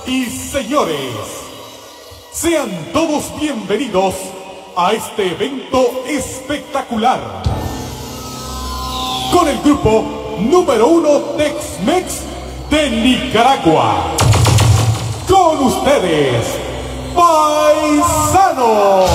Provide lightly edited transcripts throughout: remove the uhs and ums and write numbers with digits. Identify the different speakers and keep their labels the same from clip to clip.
Speaker 1: y señores, sean todos bienvenidos a este evento espectacular con el grupo número 1 Tex-Mex de Nicaragua. Con ustedes, Paisanos.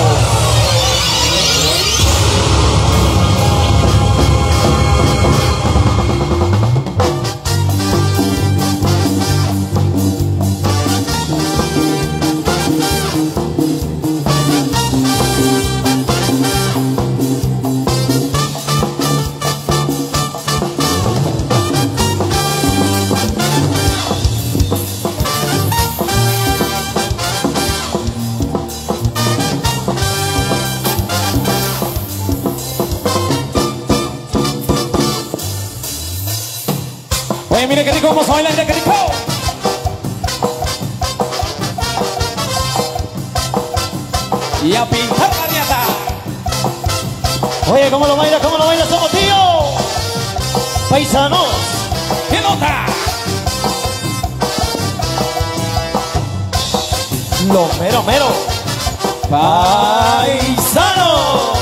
Speaker 2: Oye, mire qué rico, vamos a bailar, qué rico. Y a pintar la riata.
Speaker 3: Oye, ¿cómo lo baila, somos tíos? Paisanos.
Speaker 2: ¿Qué nota?
Speaker 3: Los mero mero. Paisanos.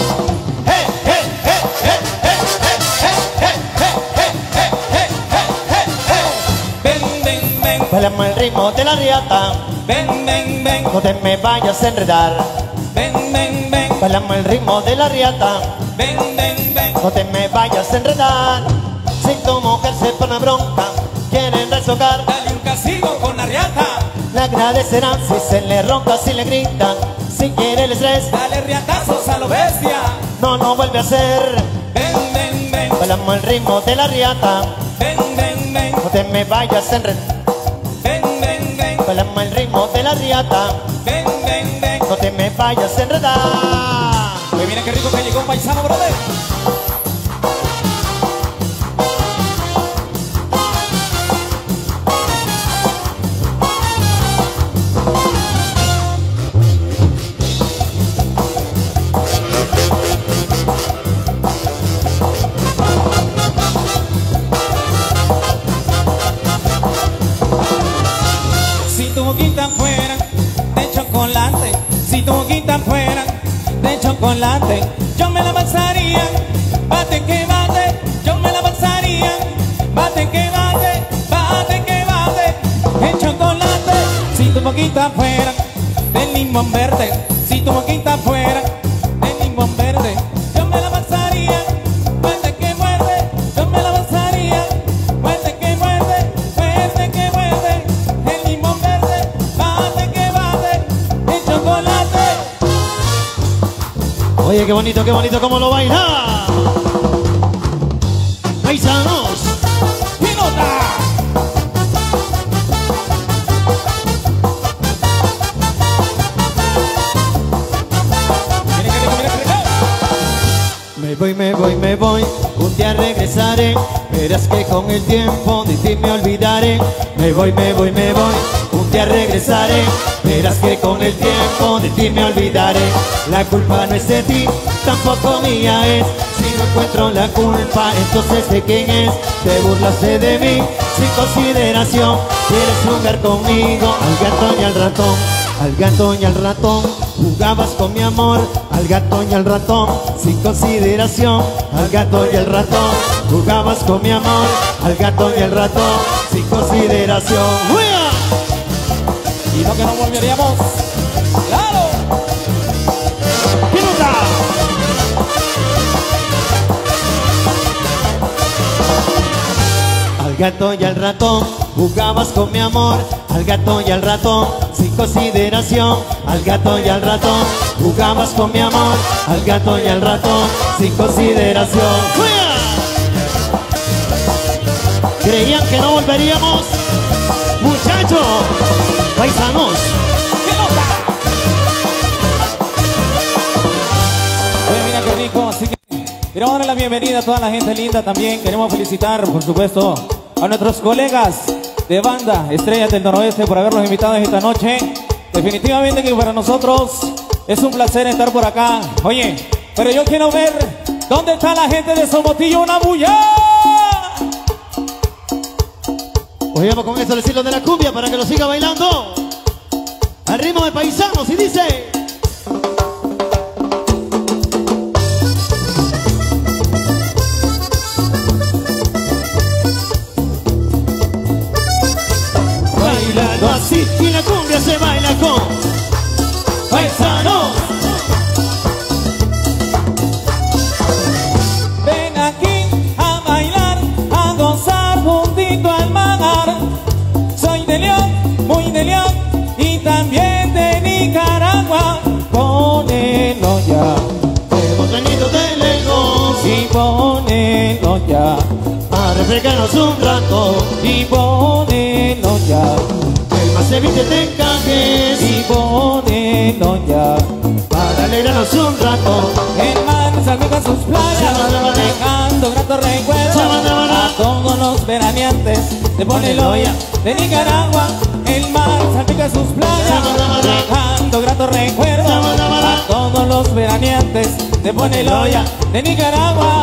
Speaker 3: Bailamos el ritmo de la riata.
Speaker 2: Ven, ven, ven.
Speaker 3: No te me vayas a enredar.
Speaker 2: Ven, ven, ven.
Speaker 3: Bailamos el ritmo de la riata.
Speaker 2: Ven, ven, ven.
Speaker 3: No te me vayas a enredar. Si tu mujer se pone bronca, quieren rezogar,
Speaker 2: Dale un castigo con la riata.
Speaker 3: le agradecerán si se le ronca, si le gritan, si quiere el estrés.
Speaker 2: Dale riatazos a lo bestia.
Speaker 3: No vuelve a hacer.
Speaker 2: Ven, ven, ven.
Speaker 3: Bailamos el ritmo de la riata.
Speaker 2: Ven, ven, ven.
Speaker 3: No te me vayas a enredar.
Speaker 2: Ven, ven, ven.
Speaker 3: Bailamos el ritmo de la riata.
Speaker 2: Ven, ven, ven.
Speaker 3: No te me vayas a enredar.
Speaker 2: Oye, mira qué rico que llegó un paisano, brother. Si tu boquita fuera de chocolate, si tu boquita fuera de chocolate, yo me la pasaría, bate que bate, yo me la pasaría, bate que bate, bate que bate, de chocolate. Si tu boquita fuera de limón verde, si tu boquita fuera de limón verde, yo me la pasaría, muerde que muerde, yo me la pasaría, muerde que muerde, muerde que muerde, el limón verde, bate que bate, de chocolate.
Speaker 3: Oye, qué bonito, cómo lo baila. Paisanos.
Speaker 2: ¡Pilota! Mira qué rico, mira qué rico.
Speaker 3: Me voy, un día regresaré. Verás que con el tiempo de ti me olvidaré. Me voy, un día regresaré. Verás que con el tiempo de ti me olvidaré. La culpa no es de ti, tampoco mía es. Si no encuentro la culpa, entonces ¿de quién es? Te burlaste de mí, sin consideración. Quieres jugar conmigo, al gato y al ratón. Al gato y al ratón, jugabas con mi amor. Al gato y al ratón, sin consideración. Al gato y al ratón, jugabas con mi amor. Al gato y al ratón, sin consideración. ¡Uya!
Speaker 2: Y no que no volveríamos. ¡Claro!
Speaker 3: ¡Pilota! Al gato y al ratón, jugabas con mi amor. Al gato y al ratón, sin consideración. Al gato y al ratón, jugabas con mi amor. Al gato y al ratón, sin consideración. ¡Fuera! ¿Creían que no volveríamos? Muchachos, paisanos.
Speaker 2: ¡Qué nota! Oye, mira qué rico, así que queremos darle la bienvenida a toda la gente linda también. Queremos felicitar, por supuesto, a nuestros colegas de banda Estrellas del Noroeste por habernos invitado esta noche. Definitivamente que para nosotros es un placer estar por acá. Oye, pero yo quiero ver dónde está la gente de Somotillo, una bulla.
Speaker 3: Hoy vamos con eso, el estilo de la cumbia para que lo siga bailando. Al ritmo de Paisanos y dice... Bailando así y la cumbia se baila con Paisanos.
Speaker 2: Ven aquí a bailar, a gozar juntito al mar. Soy de León, muy de León y también de Nicaragua. Ponelo ya,
Speaker 3: Hemos venido de lejos
Speaker 2: y ponelo ya,
Speaker 3: a refrescarnos un rato.
Speaker 2: y ponelo ya,
Speaker 3: El más evite te encajes
Speaker 2: y ponelo ya.
Speaker 3: para alegrarnos un rato.
Speaker 2: El mar salpica sus playas, dejando gratos recuerdos a todos los veraneantes de Poneloya, de Nicaragua. El mar salpica sus playas, dejando gratos recuerdos a todos los veraneantes de Poneloya, de Nicaragua.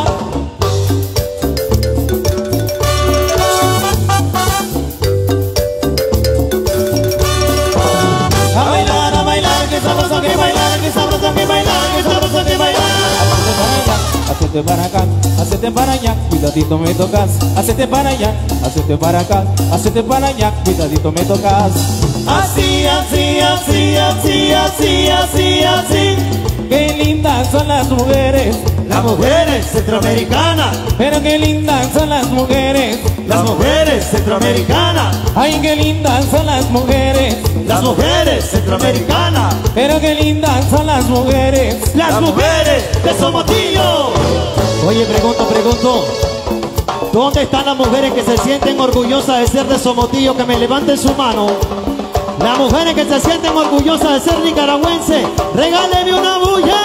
Speaker 2: A bailar, que sabroso que bailar, que sabroso que bailar, que sabroso que bailar. Hacete para acá, hacete para allá, cuidadito me tocas. Hacete para allá, hacete para acá, hacete para allá, cuidadito me tocas. Así, así, así, así, así, así, así. Qué lindas son las mujeres,
Speaker 3: Las mujeres centroamericanas,
Speaker 2: pero qué lindas son las mujeres.
Speaker 3: las mujeres centroamericanas,
Speaker 2: Ay, qué lindas son las mujeres,
Speaker 3: las mujeres centroamericanas,
Speaker 2: pero qué lindas son las mujeres.
Speaker 3: las mujeres de Somotillo. Oye, pregunto, ¿dónde están las mujeres que se sienten orgullosas de ser de Somotillo? Que me levanten su mano. Las mujeres que se sienten orgullosas de ser nicaragüense, regáleme una bulla.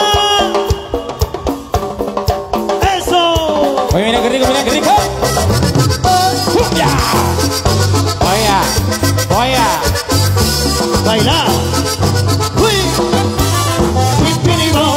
Speaker 3: ¡Eso!
Speaker 2: Oye, mira qué rico, mira qué rico. ¡Ya! Oye.
Speaker 3: Bailar. ¡Uy! ¡Pipiribó!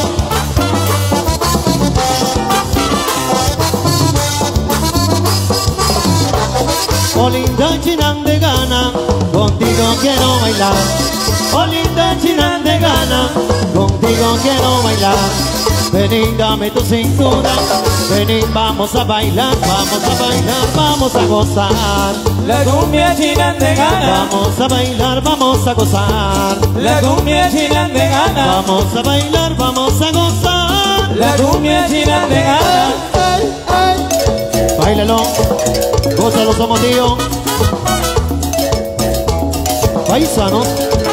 Speaker 3: Oh, linda chinandegana, contigo quiero bailar. Oh, linda chinandegana, contigo quiero bailar. Vení, dame tu cintura, vení, vamos a bailar, vamos a bailar, vamos a gozar.
Speaker 2: La cumbia chinandegana,
Speaker 3: Vamos a bailar, vamos a gozar.
Speaker 2: la cumbia chinandegana,
Speaker 3: Vamos a bailar, vamos a gozar.
Speaker 2: la cumbia chinandegana.
Speaker 3: Báilalo, gózalo, somos tíos. Paisanos.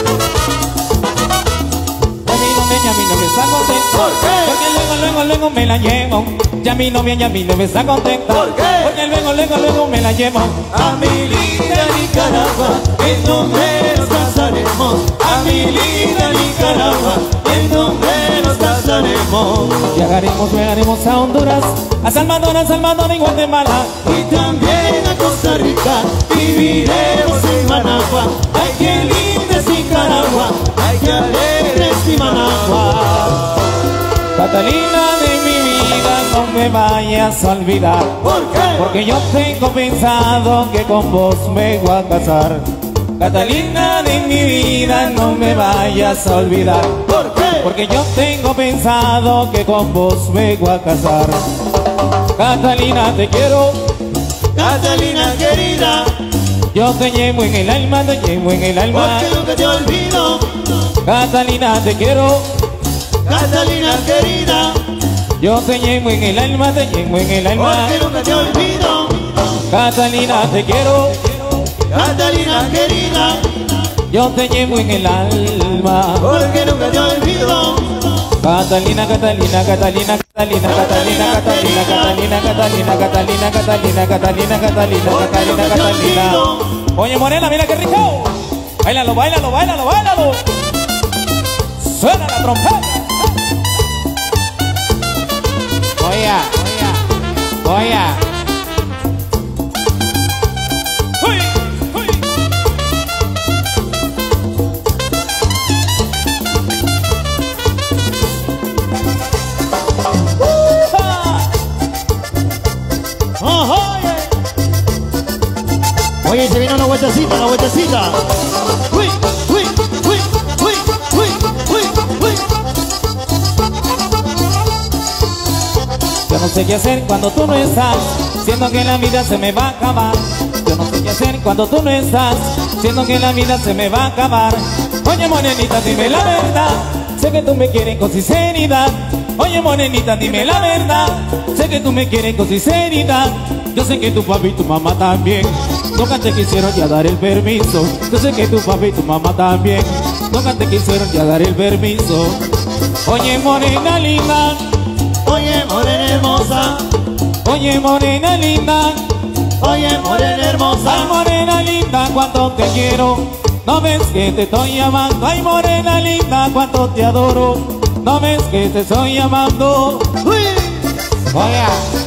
Speaker 2: Ya mi novia está contenta.
Speaker 3: ¿Por qué?
Speaker 2: Porque luego me la llevo. Ya mi novia está contenta.
Speaker 3: ¿Por qué?
Speaker 2: Porque luego me la llevo.
Speaker 3: A mi linda Nicaragua, en donde nos casaremos. A mi linda Nicaragua, en donde nos casaremos.
Speaker 2: Viajaremos a Honduras, a Salvador y Guatemala.
Speaker 3: Y también a Costa Rica, viviremos en Managua. Ay, qué linda es Nicaragua, ay, qué alegre es Managua.
Speaker 2: Catalina de mi vida, no me vayas a olvidar.
Speaker 3: ¿Por qué?
Speaker 2: Porque yo tengo pensado que con vos me voy a casar. Catalina de mi vida, no me vayas a olvidar.
Speaker 3: ¿Por qué?
Speaker 2: Porque yo tengo pensado que con vos me voy a casar. Catalina, te quiero,
Speaker 3: Catalina querida,
Speaker 2: yo te llevo en el alma, te llevo en el alma.
Speaker 3: porque nunca te olvido.
Speaker 2: Catalina, te quiero,
Speaker 3: Catalina querida,
Speaker 2: yo te llevo en el alma, te llevo en el alma.
Speaker 3: porque nunca te olvido.
Speaker 2: Catalina, te quiero,
Speaker 3: Catalina querida,
Speaker 2: yo te llevo en el alma.
Speaker 3: porque nunca te olvido.
Speaker 2: Catalina, Catalina, Catalina, Catalina, Catalina, Catalina, Catalina, Catalina, Catalina, Catalina, Catalina, Catalina, Catalina, Catalina. Oye, Morena, mira qué rico. Báilalo, báilalo, báilalo, báilalo. Suena la trompeta. Oye, oye. Uy, uy.
Speaker 3: Oye, se vino una vueltecita, la vueltecita. Uy, uy, uy, uy, uy, uy, uy.
Speaker 2: Yo no sé qué hacer cuando tú no estás, siento que la vida se me va a acabar. Yo no sé qué hacer cuando tú no estás, siento que la vida se me va a acabar. Oye morenita, dime la verdad, sé que tú me quieres con sinceridad. Oye morenita, dime la verdad, sé que tú me quieres con sinceridad. Yo sé que tu papi y tu mamá también nunca te quisieron ya dar el permiso. Yo sé que tu papi y tu mamá también nunca te quisieron ya dar el permiso. Oye morena linda,
Speaker 3: Oye, morena hermosa.
Speaker 2: oye morena linda,
Speaker 3: Oye, morena hermosa.
Speaker 2: ay morena linda, cuánto te quiero, no ves que te estoy llamando. Ay morena linda, cuánto te adoro, no ves que te estoy llamando.
Speaker 3: Uy.
Speaker 2: Oye.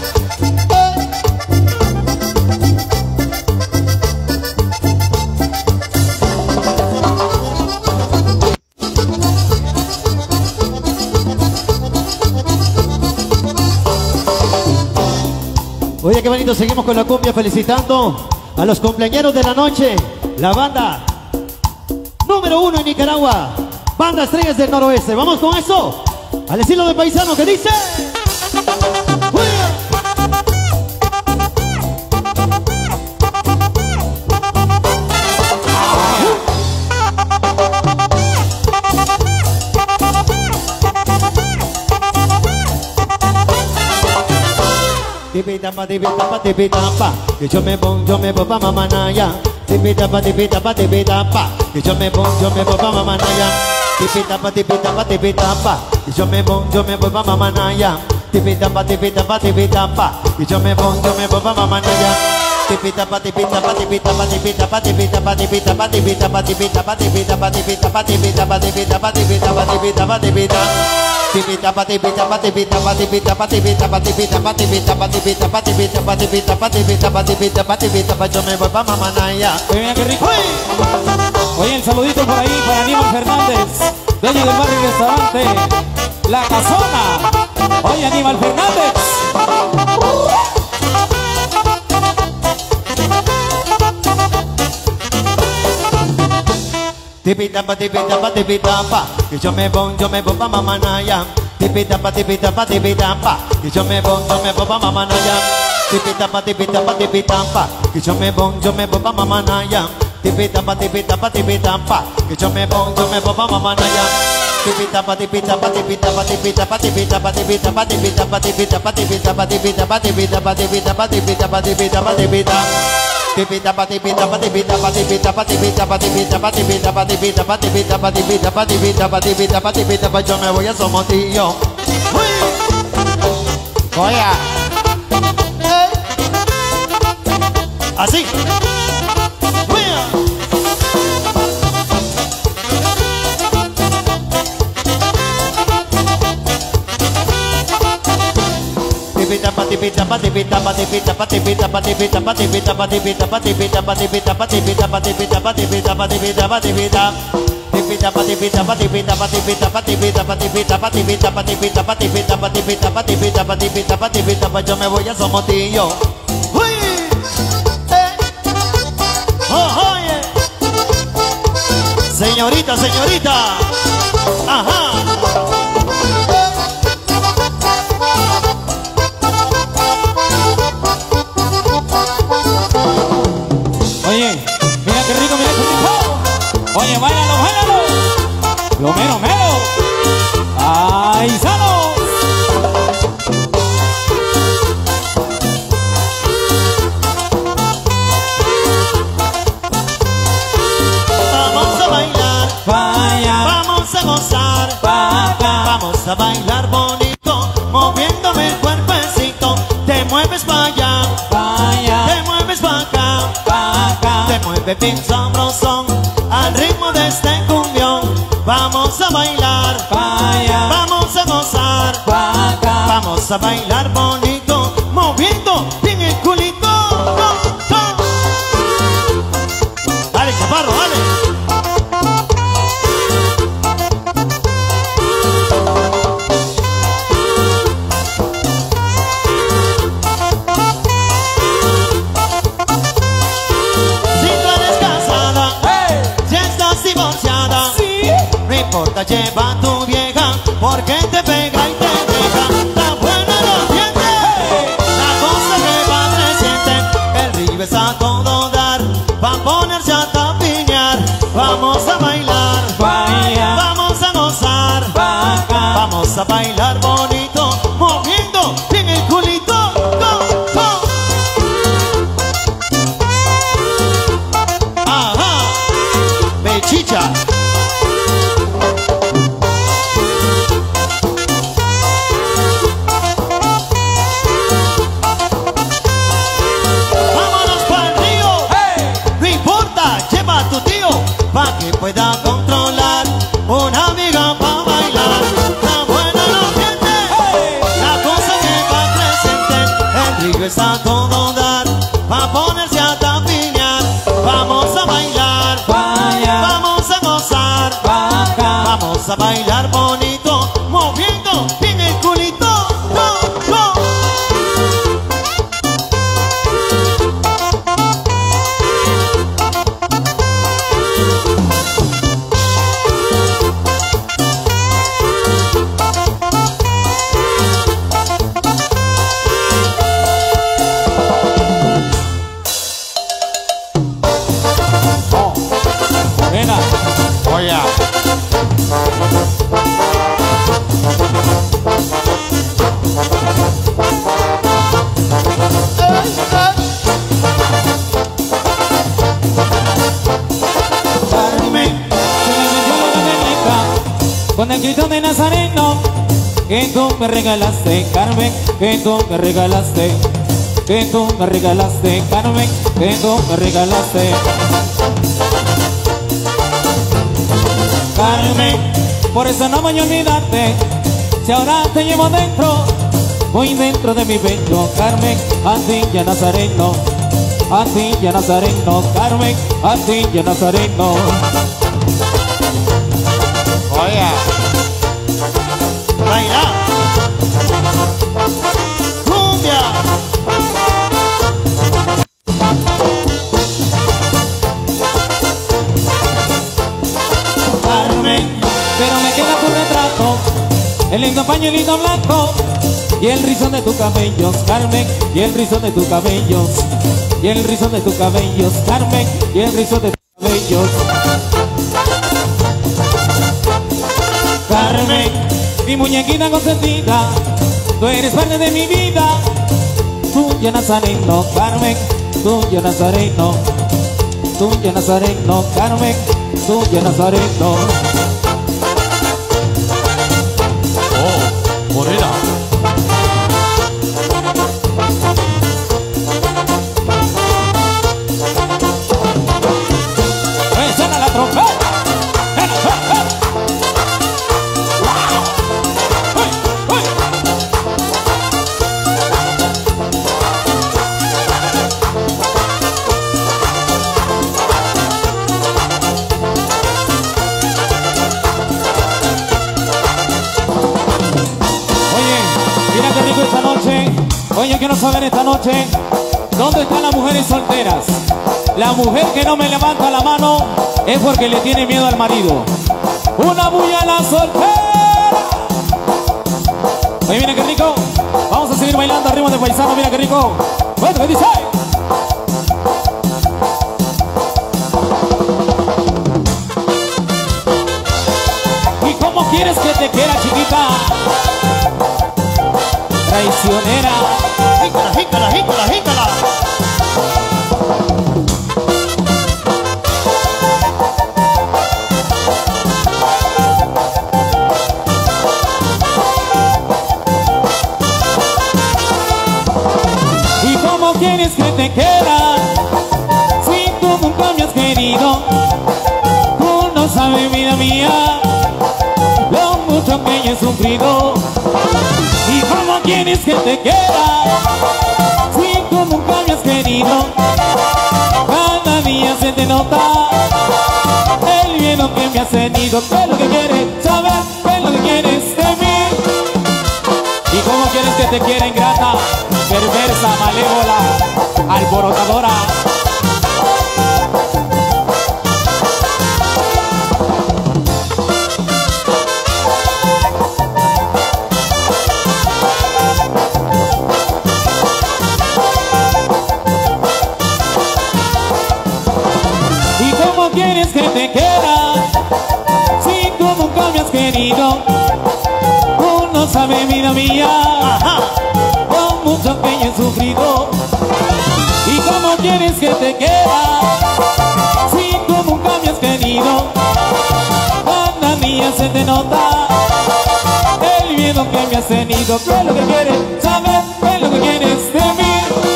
Speaker 3: Oye, qué bonito, seguimos con la cumbia felicitando a los cumpleañeros de la noche. La banda número 1 en Nicaragua, Banda Estrellas del Noroeste. Vamos con eso, al estilo de paisano que dice. Tipitapa, tipitapa, tipitapa, que yo me voy pa' mamanaya. Tipitapa, tipitapa, tipitapa, que yo me voy pa' mamanaya. Tipitapa, tipitapa, tipitapa, que yo me voy pa' mamanaya. Tipitapa, tipitapa, tipitapa, que yo me voy pa' mamanaya. Tipitapa, tipitapa, tipitapa, tipitapa, tipitapa, tipitapa, tipitapa, tipitapa, tipitapa, tipitapa, tipitapa, tipitapa, tipitapa, tipitapa, tipitapa. Tipitapa, tipitapa, tipitapa, tipitapa, tipitapa, tipitapa, tipitapa, tipitapa, tipitapa, tipitapa, tipitapa, tipitapa, tipitapa, yo me voy pa' mamanaya.
Speaker 2: Oye, mira qué rico. Oye, el saludito por ahí para Aníbal Fernández, dueño del bar y restaurante La Casona. Oye, Aníbal Fernández.
Speaker 3: Tipitapa, tipitapa, tipitapa, que yo me voy pa' mamanaya. Tipitapa, tipitapa, tipitapa, que yo me voy pa' mamanaya. Tipitapa, tipitapa, tipitapa, que yo me voy pa' mamanaya. Tipitapa, tipitapa, tipitapa, que yo me voy pa' mamanaya. Tipitapa, tipitapa, tipitapa, tipitapa, tipitapa, tipitapa, tipitapa, tipitapa, tipitapa, tipitapa, tipitapa, tipitapa, tipitapa, tipitapa, tipitapa. Tipitapa, tipitapa, tipitapa, tipitapa, tipitapa, tipitapa, tipitapa, tipitapa, tipitapa, tipitapa, tipitapa, tipitapa, tipitapa, yo me voy a Somotillo. Oye, así. Tipitapa, tipitapa, tipitapa, tipitapa, tipitapa, tipitapa, tipitapa, tipitapa, tipitapa, tipitapa, tipitapa, tipitapa, tipitapa, tipitapa, tipitapa. Tipitapa, tipitapa, tipitapa, tipitapa, tipitapa, tipitapa, tipitapa, tipitapa, tipitapa, tipitapa, tipitapa, tipitapa, tipitapa, yo me voy a Somotillo. Oye, señorita, señorita, ajá.
Speaker 2: Oye, mira qué rico, mira qué rico. Oye, báilalo, báilalo. Lo mero, mero. ¡Ay, sano!
Speaker 3: Vamos a bailar,
Speaker 2: Vaya,
Speaker 3: vamos a gozar,
Speaker 2: vaya.
Speaker 3: vamos a bailar bonito, moviéndome el cuerpecito. Te mueves pa' allá,
Speaker 2: Vaya,
Speaker 3: te mueves pa' acá,
Speaker 2: vaya.
Speaker 3: te mueves bien sabrosón al ritmo de este cumbión. Vamos a bailar,
Speaker 2: Vaya,
Speaker 3: vamos a gozar,
Speaker 2: vaya.
Speaker 3: vamos a bailar bonito, moviendo bien el culito. Dale, chaparro, dale. Sin la descarga. importa, lleva a tu vieja, porque te pega y te deja la buena los dientes. La cosa que padre siente, el río es a todo dar, pa' ponerse a tapiñar. Vamos a bailar, vamos a gozar, vamos a bailar bonito, moviendo bien el culito. Go, go. Ajá, Bechicha. Vámonos pa'l río, no importa, lleva a tu tío, pa' que pueda controlar una amiga pa' bailar. La buena no miente, la cosa que va presente, el río es a todo dar, pa' ponerse a tapiñar. Vamos a bailar, vamos a gozar, vamos a bailar bonito, moviendo bien el culito. Go, go.
Speaker 2: Venga.
Speaker 3: Oye.
Speaker 2: Carmen, se me metió la cadenita con el grito de Nazareno que tú me regalaste, Carmen, que tú me regalaste, que tú me regalaste, Carmen, que tú me regalaste. Carmen, por eso no voy a olvidarte, si ahora te llevo dentro, muy dentro de mi pecho. Carmen, a ti ya Nazareno, a ti ya Nazareno, Carmen, a ti ya Nazareno.
Speaker 3: Oye. Baila. Cumbia.
Speaker 2: Carmen, pero me queda tu retrato, el lindo pañuelito blanco y el rizón de tus cabellos, Carmen, y el rizón de tus cabellos, y el rizón de tus cabellos, Carmen, y el rizón de tus cabellos. Carmen, mi muñequita consentida, tú eres parte de mi vida, tú ya Nazareno, Carmen, tú ya Nazareno, tú ya Nazareno, Carmen, tú ya Nazareno.
Speaker 3: Oh, morena.
Speaker 2: ¡Suena la trompeta! Mira qué rico esta noche. Oye, quiero saber esta noche, ¿dónde están las mujeres solteras? La mujer que no me levanta la mano es porque le tiene miedo al marido. ¡Una bulla a la soltera! Oye, mira qué rico. Vamos a seguir bailando al ritmo de paisano. Mira qué rico. Bueno, ¿qué dice? ¿Y cómo quieres que te quiera, chiquita? Traicionera.
Speaker 3: Jícala, jícala, jícala, jícala.
Speaker 2: ¿Y cómo quieres que te quiera si tú nunca me has querido? Tú no sabes, vida mía, lo mucho que yo he sufrido. ¿Y cómo quieres que te quiera si tú nunca me has querido? Cada día se te nota el miedo que me has tenido. ¿Qué es lo que quieres saber? ¿Qué es lo que quieres de mí? ¿Y cómo quieres que te quiera, ingrata, perversa, malévola, alborotadora? que te quiera si tú nunca me has querido? Uno sabe, vida mía, lo mucho que yo he sufrido. ¿Y cómo quieres que te quiera si tú nunca me has querido? Cuando niña se te nota el miedo que me has tenido. ¿Qué es lo que quieres saber? ¿Qué es lo que quieres de mí?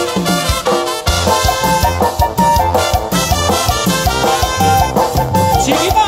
Speaker 2: Chiquita.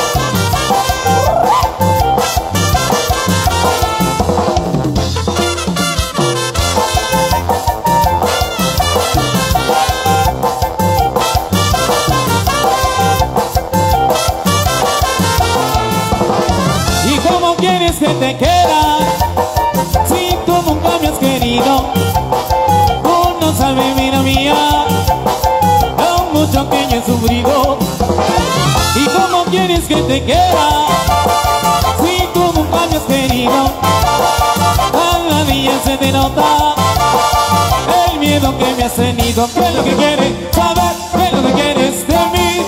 Speaker 2: ¿Y cómo quieres que te quiera si tú nunca me has querido? Uno sabe, vida mía, lo mucho que yo he sufrido. ¿Y cómo quieres que te quiera si tú nunca me has querido? Cada día se te nota el miedo que me has tenido. ¿Qué es lo que quieres saber? ¿Qué es lo que quieres de mí?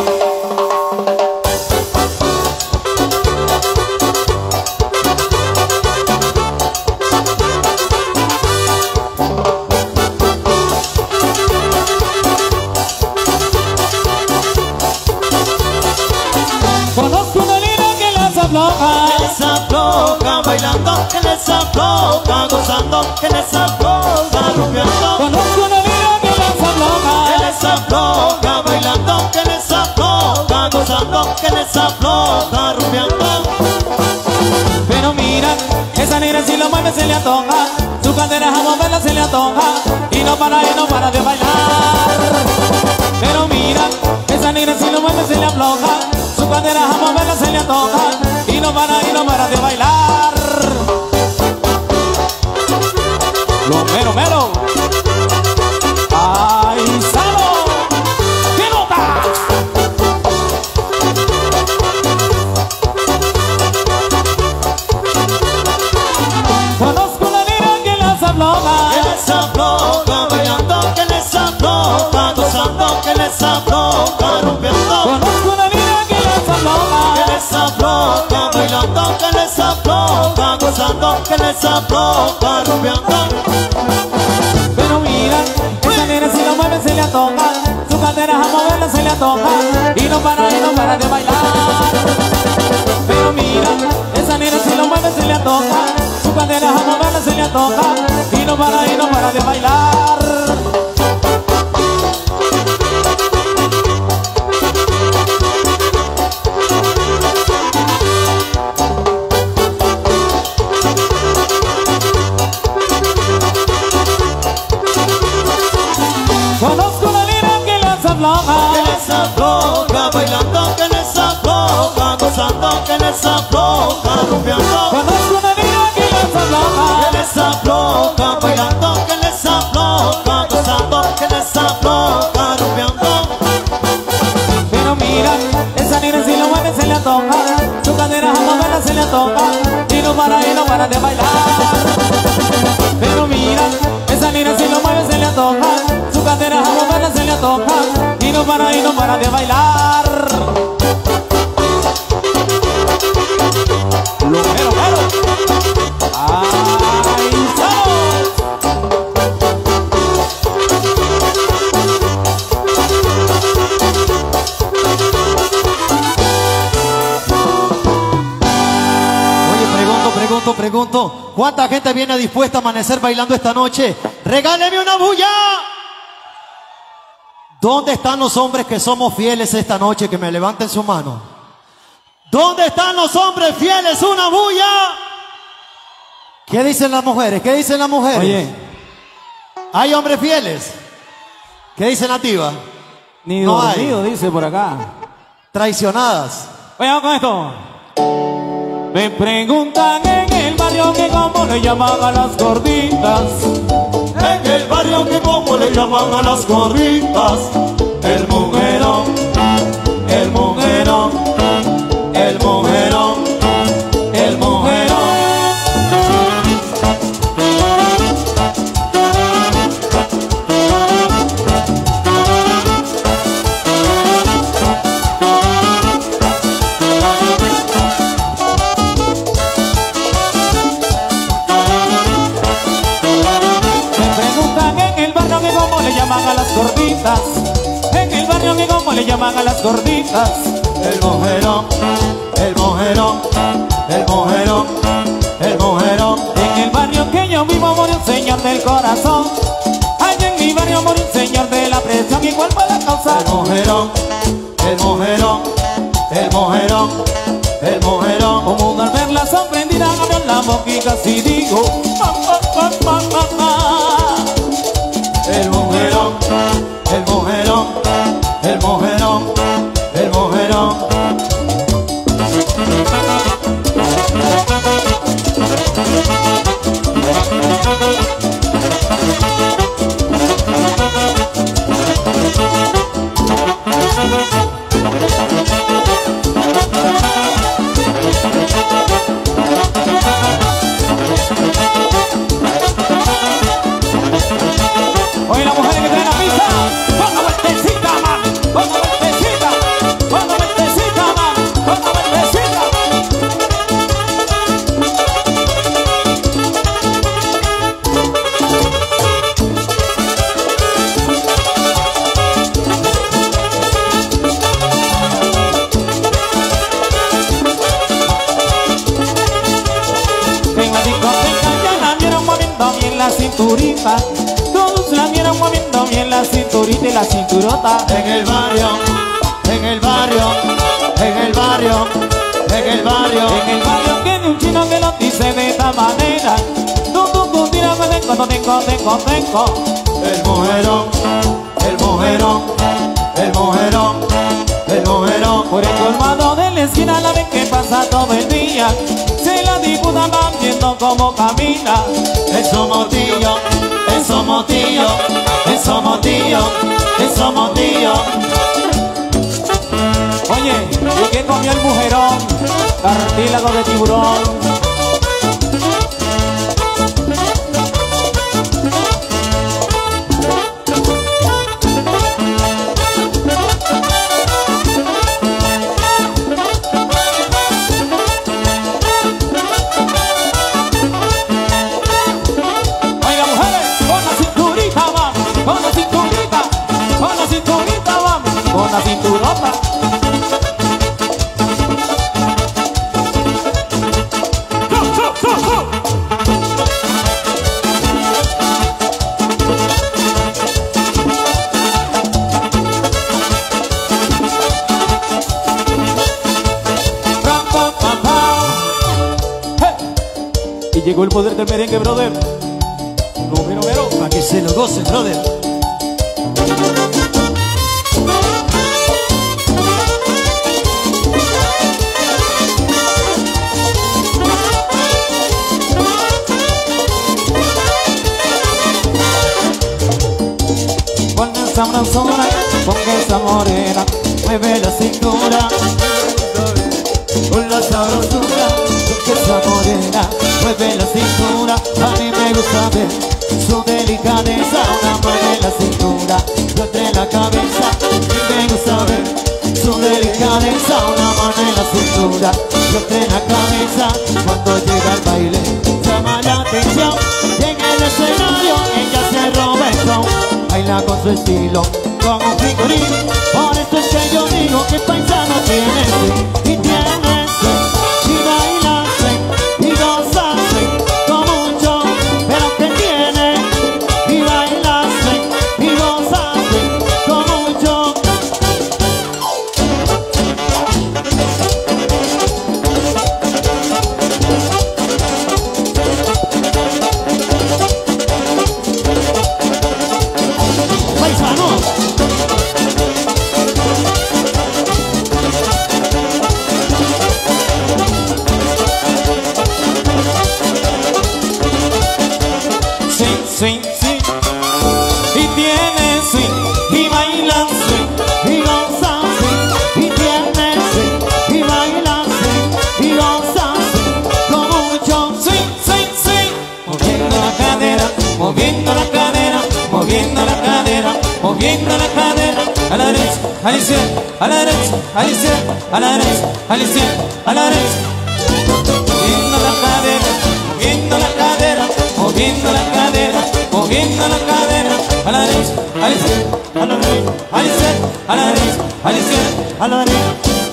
Speaker 2: Conozco una lira que las afloja,
Speaker 3: Que les afloja bailando, que les afloja gozando, que les afloja rumbeando.
Speaker 2: conozco una lira que las
Speaker 3: Que
Speaker 2: afloja,
Speaker 3: les afloja bailando, que les afloja gozando, que les afloja rumbeando.
Speaker 2: pero mira, esa negra si lo mueve se le antoja, su cadera a moverla se le antoja, y no para de bailar. Pero mira, esa negra si lo mueve se le afloja, su cadera a moverla se le antoja, y no para de bailar. Lo mero mero. ¡Ay, Salo! ¡Qué nota! Conozco una lira que las afloja,
Speaker 3: Que les afloja bailando, que les afloja gozando, que les afloja rumbeando.
Speaker 2: conozco una lira que las
Speaker 3: Que
Speaker 2: afloja,
Speaker 3: les afloja bailando, que les afloja gozando, que les afloja rumbeando.
Speaker 2: pero mira, esa negra si lo mueve se le antoja, su cadera a moverla se le antoja, y no para de bailar. Pero mira, esa negra si lo mueve se le antoja, su cadera a moverla se le antoja, y no para de bailar. Conozco una lira que las afloja,
Speaker 3: Que les afloja bailando, que les afloja gozando, que les afloja rumbeando.
Speaker 2: conozco una lira que las afloja,
Speaker 3: Que les afloja bailando, que les afloja gozando, que les afloja rumbeando.
Speaker 2: pero mira, esa negra si lo mueve se le antoja, su cadera a moverla se le antoja, y no para de bailar. Pero mira, esa negra si lo mueve se le antoja, su cadera a moverla se le antoja, y no para de bailar. Lo mero mero. ¡Ay, Salo!
Speaker 3: Oye, pregunto, ¿cuánta gente viene dispuesta a amanecer bailando esta noche? ¡Regáleme una bulla! ¿Dónde están los hombres que somos fieles esta noche? Que me levanten su mano. ¿Dónde están los hombres fieles? ¡Una bulla! ¿Qué dicen las mujeres? ¿Qué dicen las mujeres?
Speaker 2: Oye,
Speaker 3: ¿Hay hombres fieles? ¿Qué dicen nativas?
Speaker 2: ni
Speaker 3: No hay.
Speaker 2: dormido dice por acá.
Speaker 3: Traicionadas.
Speaker 2: Oye, vamos con esto. Me preguntan en el barrio que cómo le llaman a las gorditas.
Speaker 3: En el barrio que como le llaman a las gorditas. El mujerón, el mujerón, el mujerón, el mujerón.
Speaker 2: llaman a las gorditas.
Speaker 3: El mujerón, el mujerón, el mujerón, el mujerón.
Speaker 2: En el barrio que yo vivo murió un señor del corazón. Allá en mi barrio murió un señor de la presión. ¿Y cuál fue la causa?
Speaker 3: El mujerón, el mujerón, el mujerón, el mujerón.
Speaker 2: Como al verla sorprendida abrió la boquita y digo
Speaker 3: El mujerón, el mujerón, el mujerón, el mujerón.
Speaker 2: Oye, la mujer que trae la pista, ponga vueltecita, mami, ponga vueltecita, ponga vueltecita, mami, ponga vueltecita. En la discoteca ya la vieron moviendo bien la cinturita. Todos la vieron moviendo bien la cinturita y la cinturota.
Speaker 3: En el barrio, en el barrio, en el barrio, en el barrio.
Speaker 2: En el barrio tiene un chino que lo dice de esta manera. Tú, tira, tengo.
Speaker 3: El mujerón, el mujerón, el mujerón, el mujerón.
Speaker 2: Por el colmado de la esquina la ven que pasa todo el día. Se la disputan van viendo cómo camina.
Speaker 3: Eso motillo, eso motillo, eso motillo, eso motillo.
Speaker 2: Oye, ¿y qué comió el mujerón? Cartílago de tiburón. Oiga, mujeres, con la cinturita vamos, con la cinturita vamos, con la cinturota. Y llegó el poder del merengue, brother. Número.
Speaker 3: Para que se lo gocen, brother.
Speaker 2: Con esa brazona, con esa morena, mueve la cintura.
Speaker 3: Con la sabrosura,
Speaker 2: Con esa morena, mueve la cintura. A mí me gusta ver su delicadeza. Una mano en la cintura, otra en la cabeza. A mí me gusta ver su delicadeza. Una mano en la cintura, otra en la cabeza. Cuando llega el baile, llama la atención. Y en el escenario ella se roba el show. Baila con su estilo, con un figurín. Por eso es que yo digo que paisano tiene swing. Y tiene swing, y baila swing, y goza swing, con mucho, pero que tiene. Y baila swing, y goza swing, con mucho.
Speaker 3: paisanos.
Speaker 2: Swing, y tiene swing, y baila swing, y goza swing, y tiene swing, y baila swing, y goza swing, con mucho swing, moviendo la cadera, moviendo la cadera, moviendo la cadera, moviendo la cadera, a la derecha, a la izquierda, a la derecha, a la izquierda, a la derecha, a la izquierda, a la derecha, moviendo la cadera, moviendo la cadera, moviendo la cadera, moviendo la cadera. a la derecha, a la izquierda,
Speaker 3: a la derecha,
Speaker 2: a la izquierda, a la derecha, a la izquierda.
Speaker 3: a la derecha.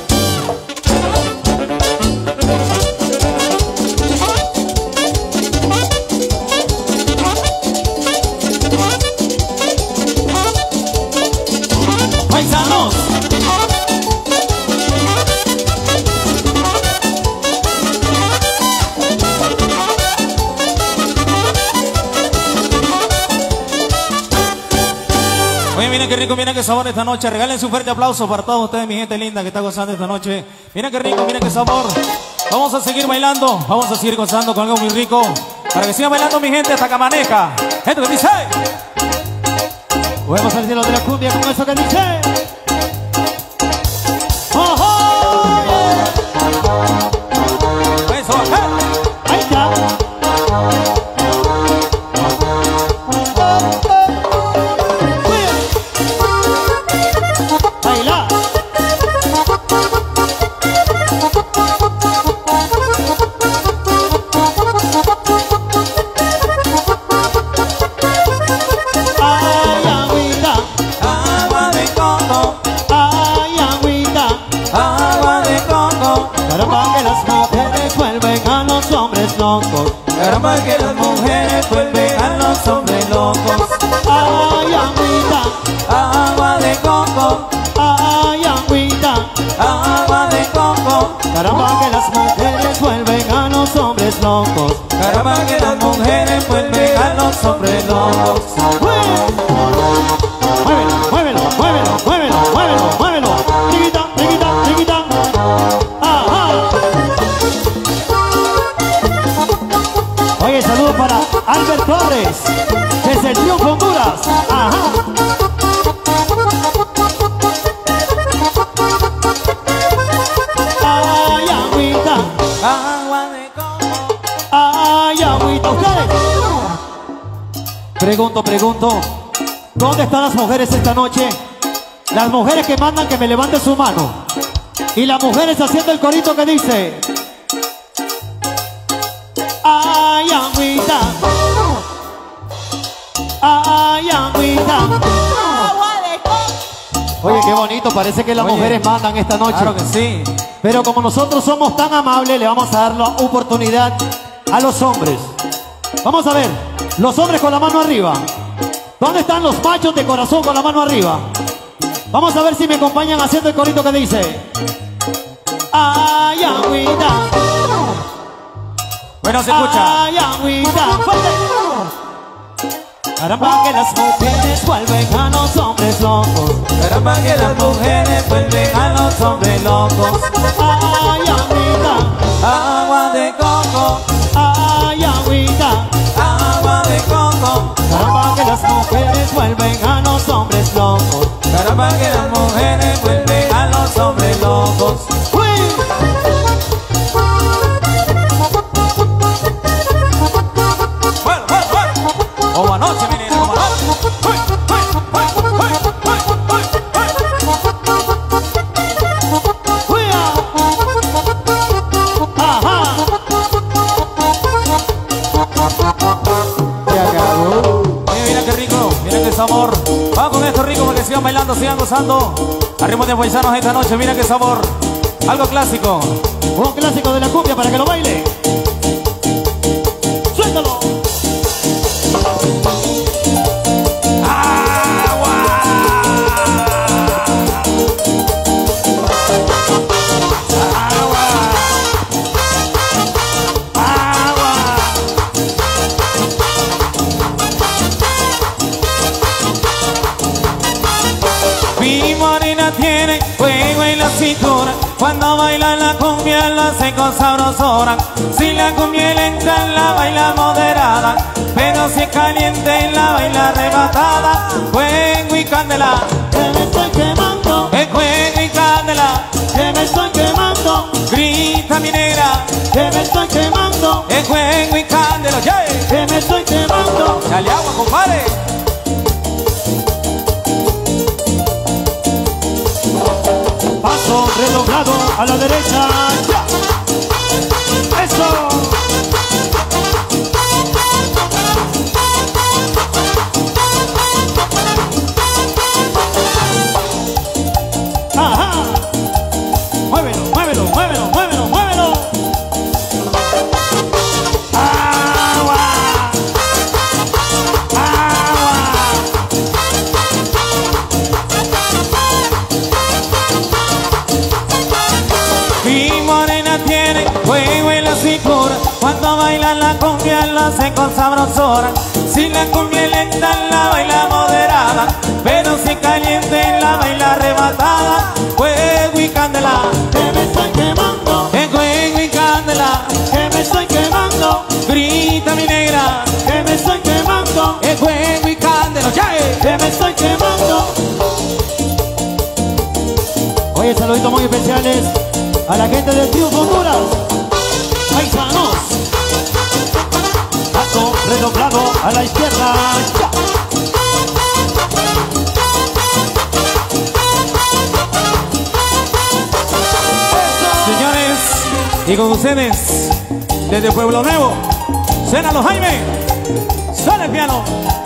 Speaker 2: Paisanos. Oye, miren qué rico, miren qué sabor esta noche. Regalen un fuerte aplauso para todos ustedes, mi gente linda que está gozando esta noche. Miren qué rico, miren qué sabor. Vamos a seguir bailando, vamos a seguir gozando con algo muy rico. Para que sigan bailando mi gente hasta que amanezca. Gente que dice.
Speaker 3: Podemos al cielo de la cumbia con eso que dice. ¡Oh, oh, yeah!
Speaker 2: Eso,
Speaker 3: Ahí está. Baila. Ay, agüita,
Speaker 2: agua de coco,
Speaker 3: ay, agüita.
Speaker 2: agua de coco.
Speaker 3: Caramba que las mujeres vuelven a los hombres locos.
Speaker 2: Caramba que las mujeres vuelven a los hombres locos.
Speaker 3: Ay, agüita,
Speaker 2: Agua de coco,
Speaker 3: ay, agüita.
Speaker 2: agua de coco.
Speaker 3: Caramba que las mujeres vuelven a los hombres locos.
Speaker 2: Caramba que las mujeres vuelven a los hombres locos.
Speaker 3: Muévelo, muévelo, muévelo, muévelo, muévelo, muévelo. Chiquita, chiquita, chiquita. Ajá. Oye, saludos para Albert Torres, desde el Triunfo, Honduras. Ajá. Ay, agüita,
Speaker 2: Agua de coco.
Speaker 3: ay, agüita. ¿Ustedes? Pregunto, ¿dónde están las mujeres esta noche? Las mujeres que mandan que me levanten su mano. Y las mujeres haciendo el corito que dice: ay, agüita, ay, agüita. Oye, qué bonito, parece que las
Speaker 2: Oye,
Speaker 3: mujeres mandan esta noche.
Speaker 2: Claro que sí.
Speaker 3: Pero como nosotros somos tan amables, le vamos a dar la oportunidad a los hombres. Vamos a ver, los hombres con la mano arriba. ¿Dónde están los machos de corazón con la mano arriba? Vamos a ver si me acompañan haciendo el corito que dice: ay, agüita,
Speaker 2: Bueno, se escucha.
Speaker 3: ay, agüita. ¡Fuerte! Caramba que las mujeres vuelven a los hombres locos.
Speaker 2: Caramba que las mujeres vuelven a los hombres locos.
Speaker 3: Ay, agüita,
Speaker 2: Agua de coco,
Speaker 3: ay, agüita.
Speaker 2: agua de coco.
Speaker 3: Caramba que las mujeres vuelven a los hombres locos.
Speaker 2: Caramba que las mujeres vuelven a los hombres locos.
Speaker 3: ¡Uy!
Speaker 2: Bueno, bueno, bueno. Como anoche, mi nena, como anoche. Uy, uy, uy, uy, uy, uy, uy.
Speaker 3: ¡Uy! ¡Ajá! Se acabó.
Speaker 2: Oye, mira qué rico, mira qué sabor. Vamos con esto rico porque sigan bailando, sigan gozando. Arriba de paisanos esta noche, mira qué sabor. Algo clásico.
Speaker 3: Un clásico de la cumbia para que lo baile. ¡Suéltalo!
Speaker 2: Mi morena tiene fuego en la cintura. Cuando baila la cumbia la hace con sabrosura. Si la cumbia lenta la baila moderada, pero si es caliente la baila arrebatada. Fuego y candela,
Speaker 3: Que me estoy quemando,
Speaker 2: el fuego y candela.
Speaker 3: que me estoy quemando,
Speaker 2: Grita minera,
Speaker 3: que me estoy quemando,
Speaker 2: el fuego y candela. ¡Yeah!
Speaker 3: que me estoy quemando.
Speaker 2: Dale agua, compadre.
Speaker 3: Paso redoblado a la derecha. ¡Ya! ¡Eso!
Speaker 2: Cuando baila la cumbia lo hace con sabrosura. Si la cumbia es lenta la baila moderada, pero si caliente la baila arrebatada. Fuego y candela,
Speaker 3: que me estoy quemando,
Speaker 2: fuego y candela,
Speaker 3: que me estoy quemando,
Speaker 2: grita mi negra,
Speaker 3: que me estoy quemando,
Speaker 2: fuego y candela, ¡ya!
Speaker 3: que me estoy quemando. Oye, saluditos muy especiales a la gente del Triunfo Honduras. Paisanos, paso redoblado a la izquierda. ¡Ya!
Speaker 2: Señores, y con ustedes, desde Pueblo Nuevo, suena los Jaime, suena el piano.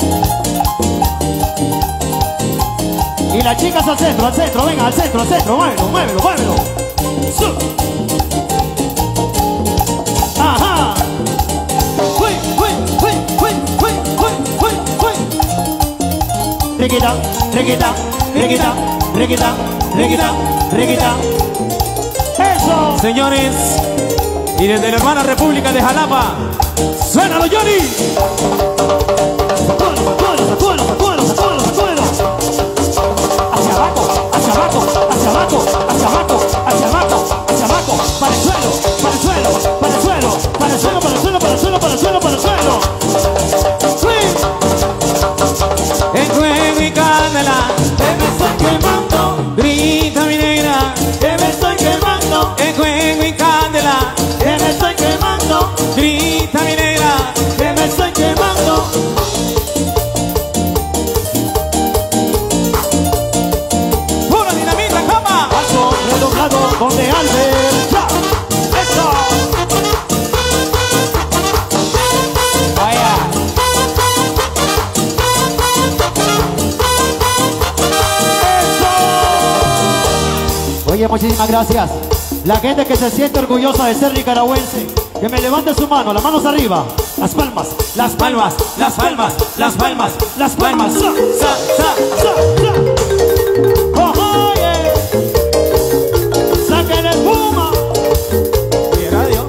Speaker 3: Y las chicas al centro, venga, al centro, muévelo, muévelo, muévelo. Ajá. Fui. Requita, requita, requita, requita, requita, requita. Eso.
Speaker 2: Señores, y desde la hermana República de Jalapa, suénalo, Johnny.
Speaker 3: Sacúdelo. Hacia abajo, hacia abajo, hacia abajo, hacia abajo, hacia abajo, hacia abajo. Para el suelo, para el suelo, para el suelo, para el suelo, para el suelo, para el suelo, para el suelo, para el suelo.
Speaker 2: En fuego y candela,
Speaker 3: Que me estoy quemando,
Speaker 2: grita mi negra.
Speaker 3: que me estoy quemando,
Speaker 2: En fuego y candela,
Speaker 3: que me estoy quemando,
Speaker 2: grita mi negra.
Speaker 3: que me estoy quemando.
Speaker 2: Pura dinamita, cama.
Speaker 3: Paso redoblado con de Albert. ¡Ya! ¡Eso!
Speaker 2: Vaya.
Speaker 3: Oye, muchísimas gracias. La gente que se siente orgullosa de ser nicaragüense, que me levante su mano, las manos arriba, las palmas, las palmas, las palmas, las palmas, las palmas. Oye, saquen espuma.
Speaker 2: Y radio.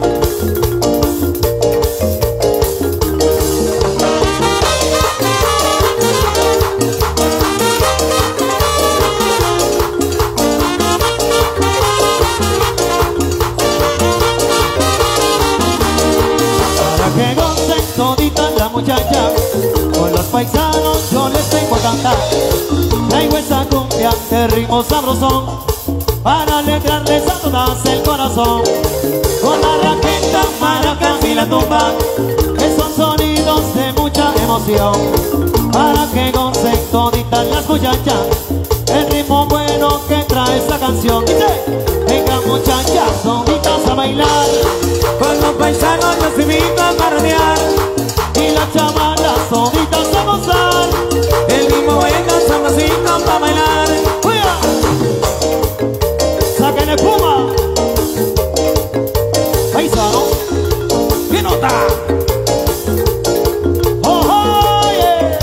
Speaker 3: Para que gocen toditas la muchacha, con los paisanos yo les tengo a cantar. Traigo esa cumbia de ritmo sabrosón, para alegrarles a todas el corazón. Con la raqueta, maracas y la tumba, que son sonidos de mucha emoción. Para que gocen toditas las muchachas, el ritmo bueno que trae esta canción. Dice, venga muchachas, toditas a bailar,
Speaker 2: Con los paisanos los invito a parronear.
Speaker 3: y las chamalas toditas a gozar.
Speaker 2: El mismo bueno, sabrosito para bailar.
Speaker 3: ¡Fuera! ¡Saquen espuma! ¡Paisano!
Speaker 2: ¿Qué nota?
Speaker 3: ¡Oh, yeah!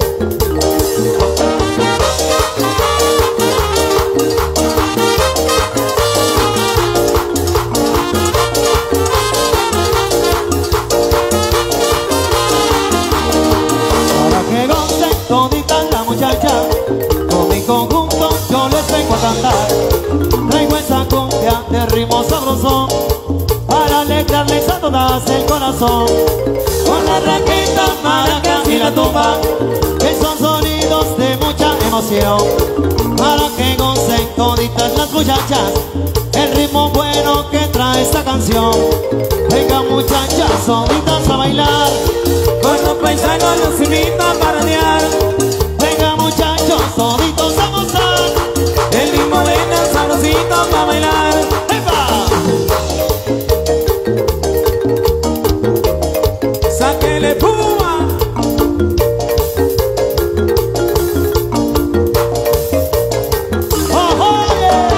Speaker 3: Para que gocen toditas la muchacha, con mi conjunto yo les vengo a cantar. Traigo esa cumbia de ritmo sabroso, para alegrarles a todas el corazón. Con la raqueta, maracas y la tumba, que son sonidos de mucha emoción. Para que gocen toditas las muchachas, el ritmo bueno que trae esta canción. Venga muchachas, toditas a bailar,
Speaker 2: Con los paisanos los invito a parronear.
Speaker 3: venga muchachos, toditos a gozar.
Speaker 2: El mismo bueno, sabrosito para bailar.
Speaker 3: ¡Epa!
Speaker 2: Sáquele puma.
Speaker 3: ¡Oh, yeah!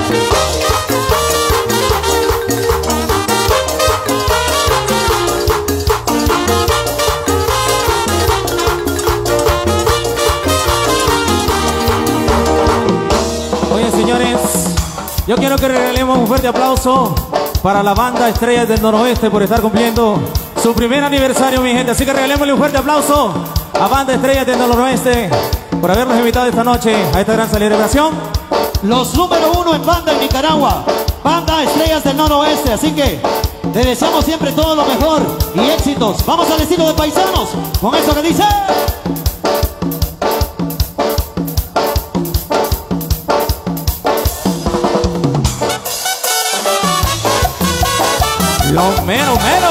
Speaker 2: Oye, señores, yo quiero que regalemos un fuerte aplauso para la banda Estrellas del Noroeste por estar cumpliendo su primer aniversario, mi gente. Así que regalémosle un fuerte aplauso a Banda Estrellas del Noroeste por habernos invitado esta noche a esta gran celebración.
Speaker 3: Los número 1 en banda en Nicaragua, Banda Estrellas del Noroeste. Así que te deseamos siempre todo lo mejor y éxitos. Vamos al estilo de paisanos con eso que dice.
Speaker 2: Los mero mero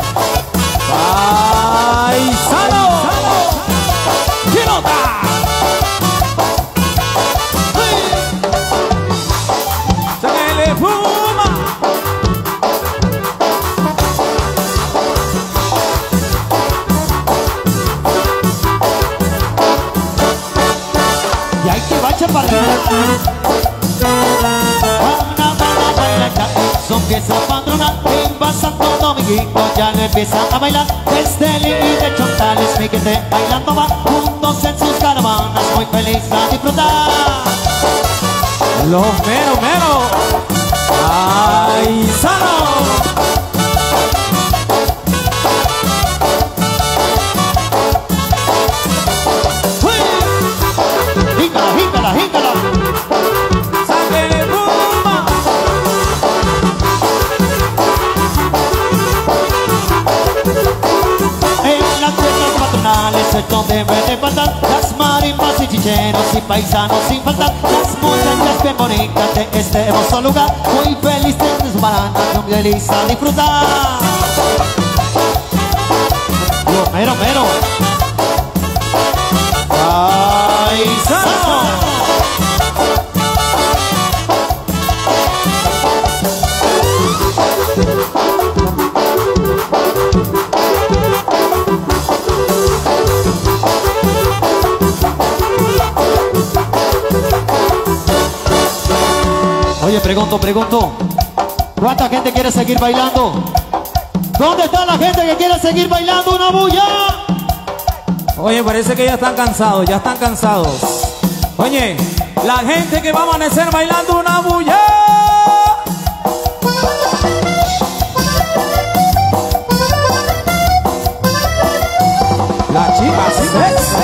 Speaker 2: paisano Quinota. ¡Sáquenle fuma!
Speaker 3: Y hay que bacha para son piezas padronas en Santo Dominguito, ya no empiezan a bailar. Desde Lili de Chontales, mi gente bailando va juntos en sus caravanas, muy feliz a disfrutar.
Speaker 2: Los mero mero paisano.
Speaker 3: Jíncala, jíncala, jíncala.
Speaker 2: ¡Sáquenle fuma!
Speaker 3: En las fiestas patronales es donde deben de faltar las marimbas y chicheros y paisanos sin faltar. Las muchachas bien bonitas de este hermoso lugar, muy felices de su baranda, muy feliz a disfrutar. Lo mero mero paisano. Oye, pregunto, ¿cuánta gente quiere seguir bailando? ¿Dónde está la gente que quiere seguir bailando? ¡Una bulla!
Speaker 2: Oye, parece que ya están cansados, ya están cansados. Oye, la gente que va a amanecer bailando una bulla. La chica sexy.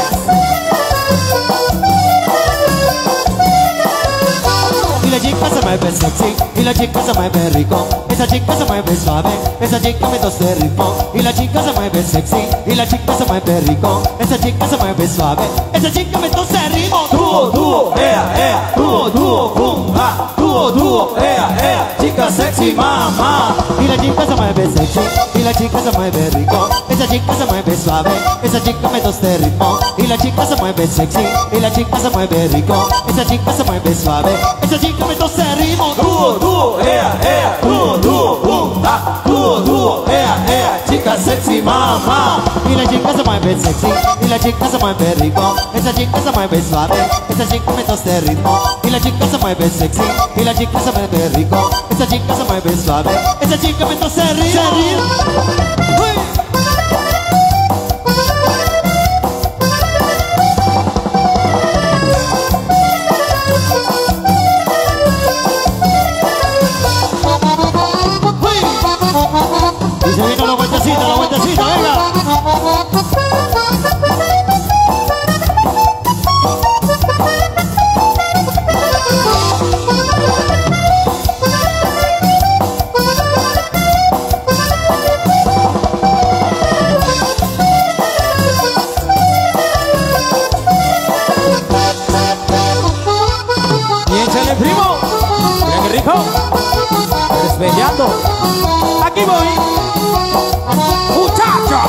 Speaker 3: Y la chica se mueve sexy, y la chica se mueve rico. Esa chica se mueve suave, esa chica me toca ritmo. Y la chica se mueve sexy, y la chica se mueve rico. Esa chica se mueve suave, esa chica me toca ritmo.
Speaker 2: Dúo, dúo, ea, dúo, dúo, pum, ah, dúo, ea, chica sexy, mamá.
Speaker 3: Y la chica se mueve sexy, y la chica se mueve rico. Esa chica se mueve suave, esa chica me toca ritmo. Y la chica se mueve sexy, y la chica se mueve rico. Esa chica se mueve suave, esa chica me toca ritmo.
Speaker 2: Dúo, ea, dúo, pum, ah, dúo, ea, chica sexy, mamá.
Speaker 3: Y la chica se mueve sexy, y la chica se mueve rico. Esa chica se mueve suave, esa chica me toca ritmo. Y la chica se mueve sexy, y la chica se mueve rico. Esa chica se mueve suave, esa chica me toca ritmo. Y se vino la vueltecita, venga.
Speaker 2: Y échale, primo. Mira qué rico. Despellando. Aquí voy. Muchacho.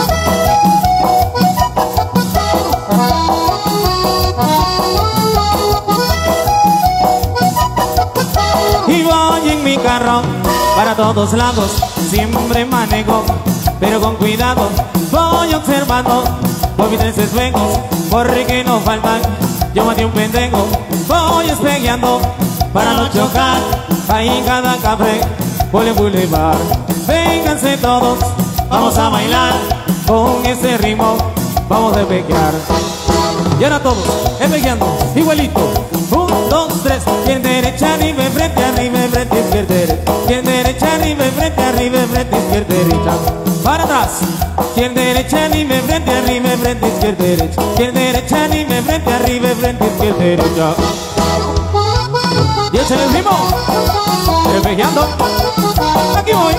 Speaker 2: Y voy en mi carro para todos lados, siempre manejo, pero con cuidado voy observando por mis tres espejos, porque no faltan. Yo maté un pendejo, voy espejeando para no chocar. Ahí cada café, por el boulevard. Vénganse todos, vamos a bailar con ese ritmo, vamos a espejear. Y ahora todos, espejeando, igualito. 1, 2, 3, bien derecha, arriba, frente, izquierda, derecha. Bien derecha, arriba, frente, izquierda, derecha. Para atrás, atrás. Izquierda, derecha, arriba, frente, arriba, frente, izquierda, derecha. Izquierda, derecha, arriba, frente, arriba, frente, izquierda, derecha. Y ese es el ritmo. Reflejando. Aquí voy.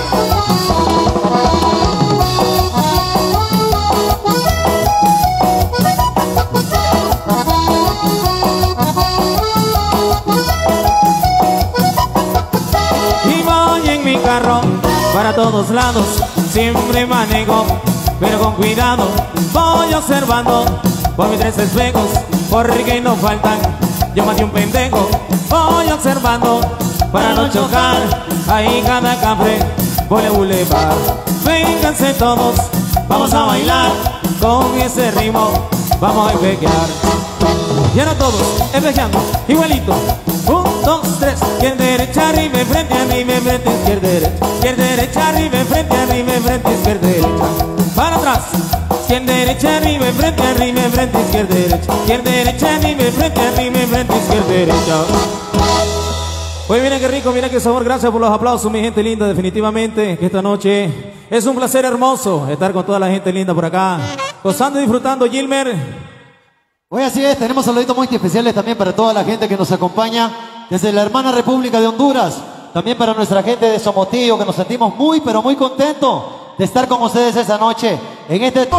Speaker 2: Y voy en mi carro para todos lados, siempre manejo, pero con cuidado. Voy observando por mis tres espejos, porque no faltan. Yo maté un pendejo. Voy observando para no chocar. Ahí cada café, boulevard. Vénganse todos, vamos a bailar con ese ritmo, vamos a empequear. Y ahora todos, empejando, igualito. 1, 2, 3. Izquierda, derecha, arriba, frente, arriba, frente, izquierda, derecha. Izquierda, derecha, arriba, frente, arriba, frente, izquierda, derecha. Para atrás. Izquierda, derecha, arriba, frente, arriba, frente, izquierda, derecha. Izquierda, derecha, arriba, frente, arriba, frente, izquierda, derecha. Oye, mira qué rico, mira qué sabor. Gracias por los aplausos, mi gente linda. Definitivamente que esta noche es un placer hermoso estar con toda la gente linda por acá, gozando y disfrutando. Gilmer.
Speaker 3: Hoy así es, tenemos saluditos muy especiales también para toda la gente que nos acompaña desde la hermana República de Honduras. También para nuestra gente de Somotillo, que nos sentimos muy, pero muy contentos de estar con ustedes esa noche en este...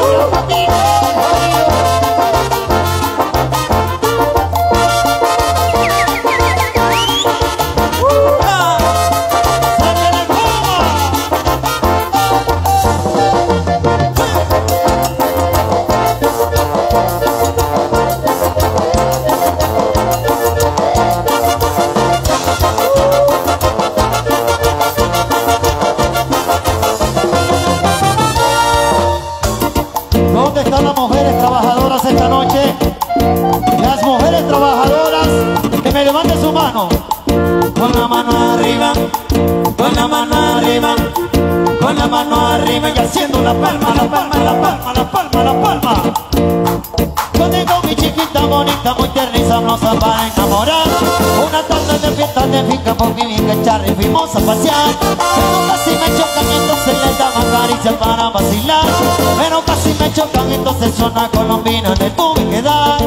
Speaker 3: ¿Dónde están las mujeres trabajadoras esta noche? Las mujeres trabajadoras, que me levanten su mano. Con la mano arriba, con la mano arriba, con la mano arriba y haciendo la palma, la palma, la palma, la palma, la palma. Yo tengo mi chiquita bonita, muy tierna y sabrosa para enamorar. Una tarde de fiesta de finca porque bien que Charlie fuimos a pasear. Pero casi me chocan, entonces les daban caricias para vacilar. Pero casi me chocan, entonces suena colombina en el tuve que dar.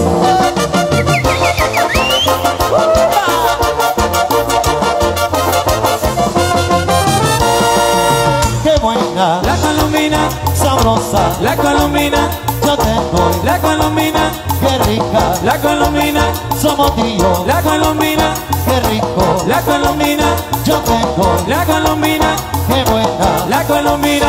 Speaker 3: Qué buena
Speaker 2: La colombina,
Speaker 3: sabrosa,
Speaker 2: la colombina,
Speaker 3: yo te doy.
Speaker 2: la colombina,
Speaker 3: Qué rica,
Speaker 2: la colombina,
Speaker 3: somos tío.
Speaker 2: la colombina,
Speaker 3: Qué rico,
Speaker 2: la colombina,
Speaker 3: yo te doy.
Speaker 2: la colombina,
Speaker 3: Qué buena.
Speaker 2: la colombina.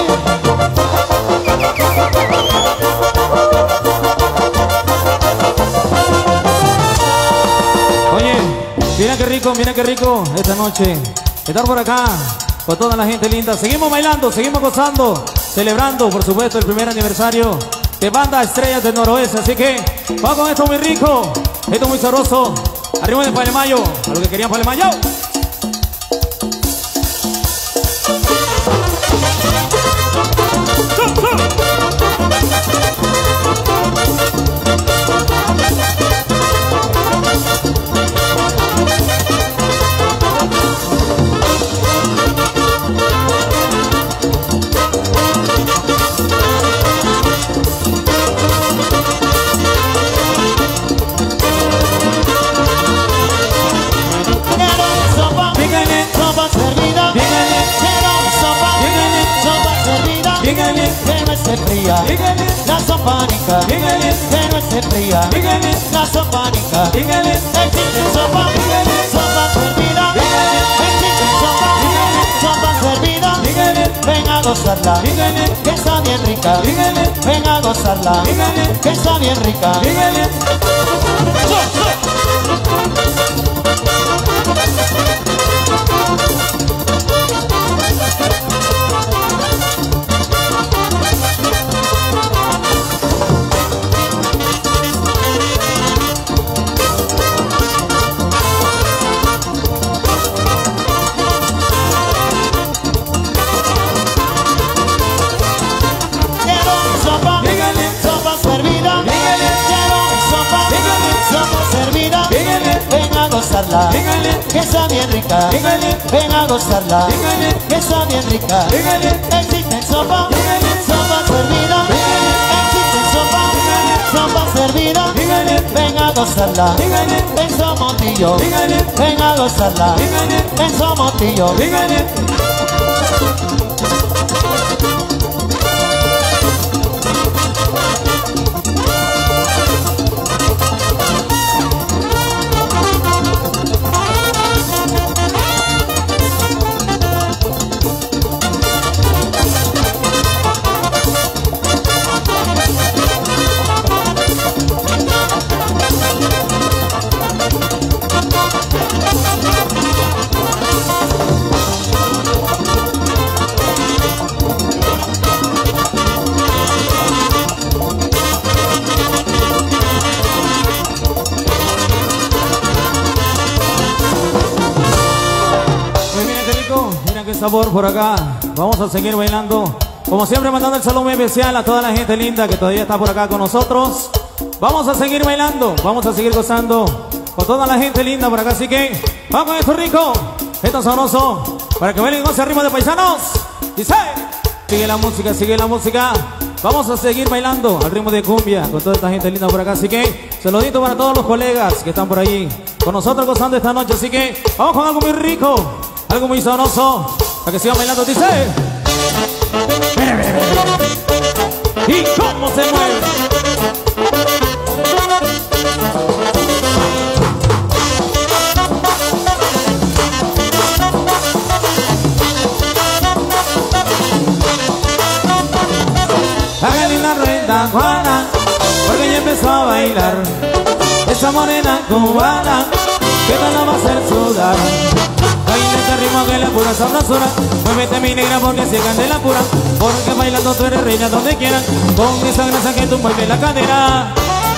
Speaker 2: Oye, mira qué rico esta noche estar por acá con toda la gente linda. Seguimos bailando, seguimos gozando, celebrando, por supuesto, el primer aniversario de Banda Estrellas del Noroeste. Así que vamos con esto muy rico, esto muy sabroso. Arriba de Palemayo, a lo que querían Palemayo.
Speaker 3: Fría, la sopánica, que no esté fría, la sopánica, existe sopa, sopa servida, existe sopa, sopa servida, ven a gozarla, que está bien rica, ven a gozarla, que está bien rica. Que está bien rica, ven a gozarla, que está bien rica, existe sopa. gozarla, en Somotillo, ven a gozarla, en Somotillo.
Speaker 2: Sabor por acá, vamos a seguir bailando como siempre, mandando el saludo muy especial a toda la gente linda que todavía está por acá con nosotros. Vamos a seguir bailando, vamos a seguir gozando con toda la gente linda por acá, así que vamos con esto rico, esto sabroso, para que bailen con ese ritmo de paisanos. Dice, sigue la música, vamos a seguir bailando al ritmo de cumbia con toda esta gente linda por acá, así que saludito para todos los colegas que están por allí con nosotros gozando esta noche, así que vamos con algo muy rico, algo muy sabroso, para que sigan bailando. Dice, y cómo se mueve. Hágale una rueda, Juana, porque ya empezó a bailar esa morena cubana que te la va a hacer sudar. Baila este ritmo que la pura sabrosura. Muévete mi negra porque se cande la pura, porque bailando tú eres reina donde quieras, con esa grasa que tú mueves la cadera.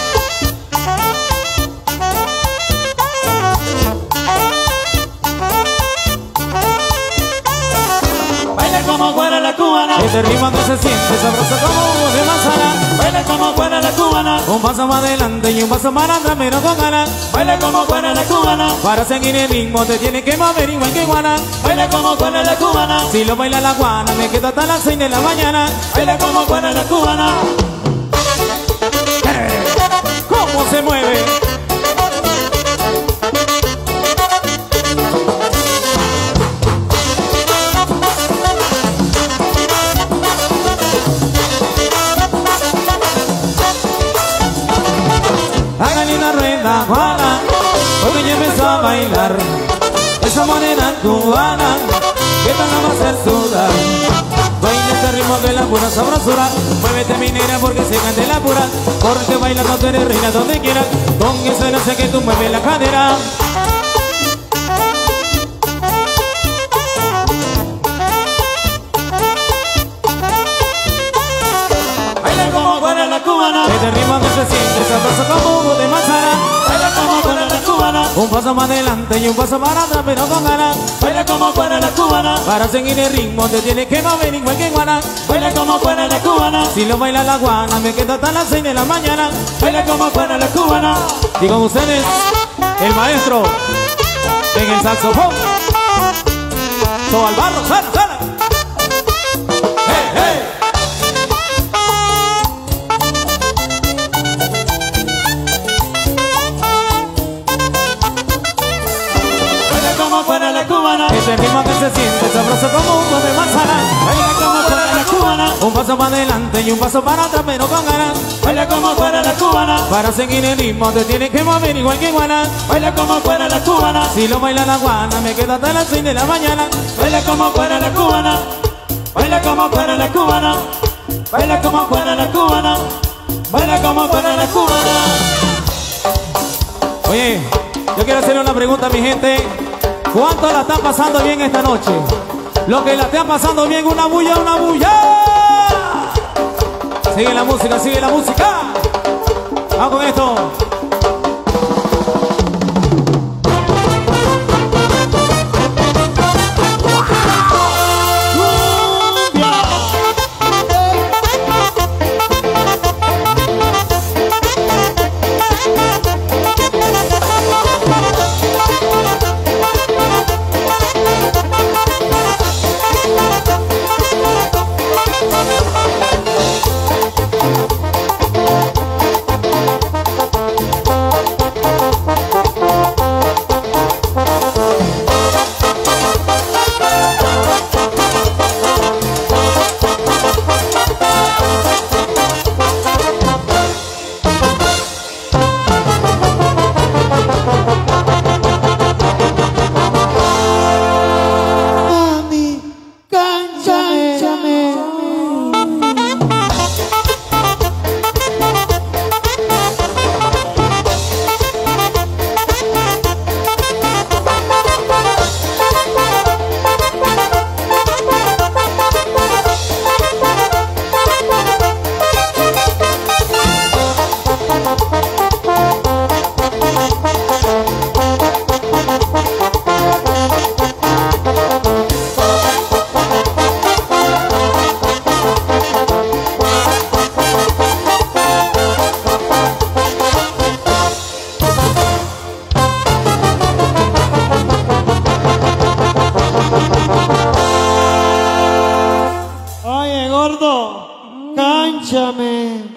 Speaker 2: Baila como fuera la cubana, este ritmo que se siente sabroso como humo de manzana. Baila como fuera la cubana, un paso más adelante y un paso más atrás, pero con ganas. Baila como fuera la cubana, para seguir el ritmo te tienes que mover igual que guana. Baila como fuera la cubana, si lo baila la guana me quedo hasta las 6 de la mañana. Baila como fuera la cubana, ¿cómo se mueve? Hágale una rueda, Juana, porque ya empezó a bailar esa morena cubana que te la va a hacer sudar. Baila este ritmo que la pura sabrosura. Muévete mi negra porque se cante la pura, porque bailando tú eres reina donde quieras, con eso no sé que tú mueves la cadera. Baila como fuera la cubana, este ritmo que se siente sabroso como humo de manzana. Baila como fuera la cubana, un paso más adelante y un paso más atrás, pero con ganas. Baila como fuera la cubana, para seguir el ritmo te tienes que mover igual que guana. Baila como fuera la cubana, si lo baila la guana me quedo hasta las 6 de la mañana. Baila como fuera la cubana, y con ustedes el maestro en el saxofón, Sobalbarro, suena. Hey, hey. Fuera la cubana, ese ritmo que se siente sabroso como humo de manzana. Baila como fuera la cubana, un paso para adelante y un paso para atrás, pero con ganas. Baila como fuera la cubana, para seguir el ritmo te tienes que mover igual que guana. Baila como fuera la cubana, si lo baila la guana me quedo hasta las 6 de la mañana. Baila como fuera la cubana, baila como fuera la cubana, baila como fuera la cubana, baila como fuera la cubana. Oye, yo quiero hacerle una pregunta a mi gente. ¿Cuántos la están pasando bien esta noche? Los que la están pasando bien, una bulla, una bulla. Sigue la música, sigue la música. Vamos con esto.
Speaker 3: Mánchame.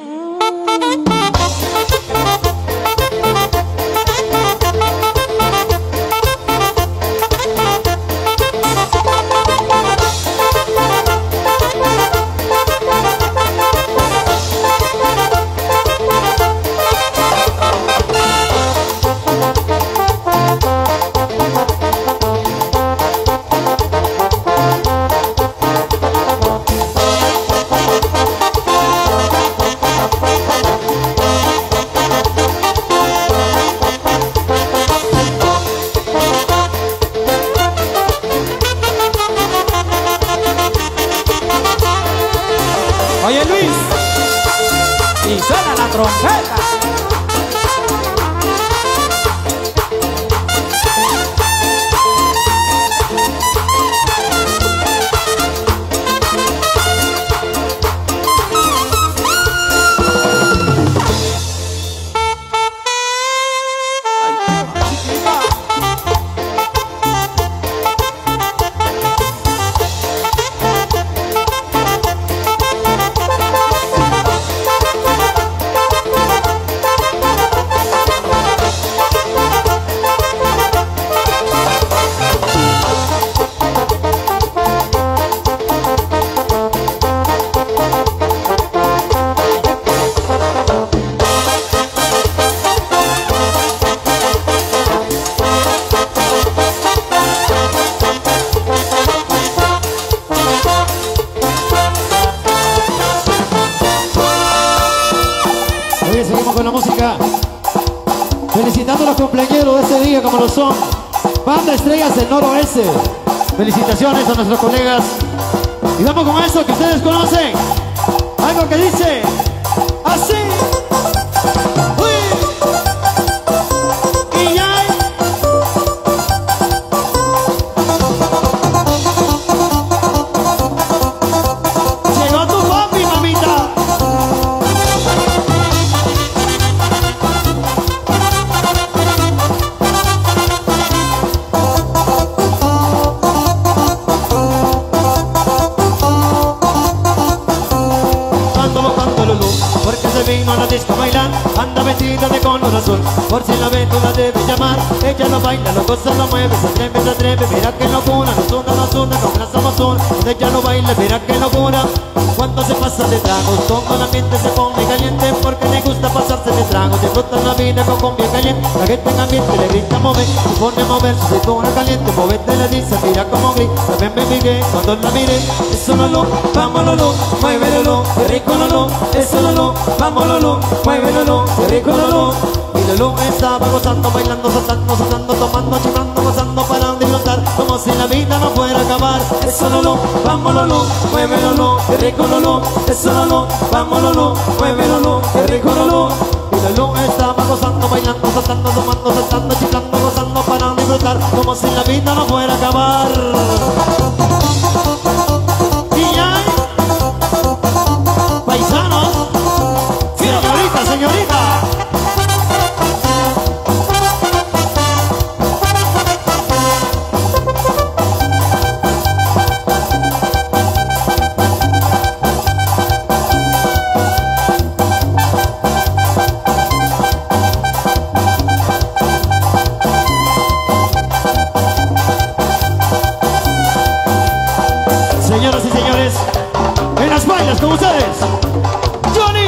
Speaker 2: Oye Luis, y suena la trompeta. Seguimos con la música, felicitando a los cumpleañeros de este día como lo son Banda Estrellas del Noroeste. Felicitaciones a nuestros colegas y vamos con eso que ustedes conocen, algo que dice así. Porque se vino a la disco a bailar, anda vestida de color azul. Por si la ves tú la debes llamar. Ella lo baila, lo goza, lo mueve, se atreve. Mira que locura, nos suda, con gran somos. Ella lo baila, mira que locura. Cuando se pasa de tragos, todo el ambiente se pone caliente. Porque le gusta pasarse de tragos, disfruta la vida con cumbia caliente. La gente en ambiente le grita mover, se pone a mover su cintura caliente. Movete le dice, mira como grita, también me piqué cuando la miré. Eso no lo, vámonos, muévelo, qué rico no, eso no, vámonos, muévelo, qué rico no. Y Lolo estaba gozando, bailando, saltando, tomando, chiflando, gozando para disfrutar, como si la vida no fuera a acabar. Eso no, vámonos, muévelo, qué rico no, eso no, vámonos, muévelo, qué rico no. Y Lolo estaba gozando, bailando, saltando, chiflando, gozando para disfrutar, como si la vida no fuera a acabar. Señorita. Señoras y señores, en las bailas con ustedes, Johnny.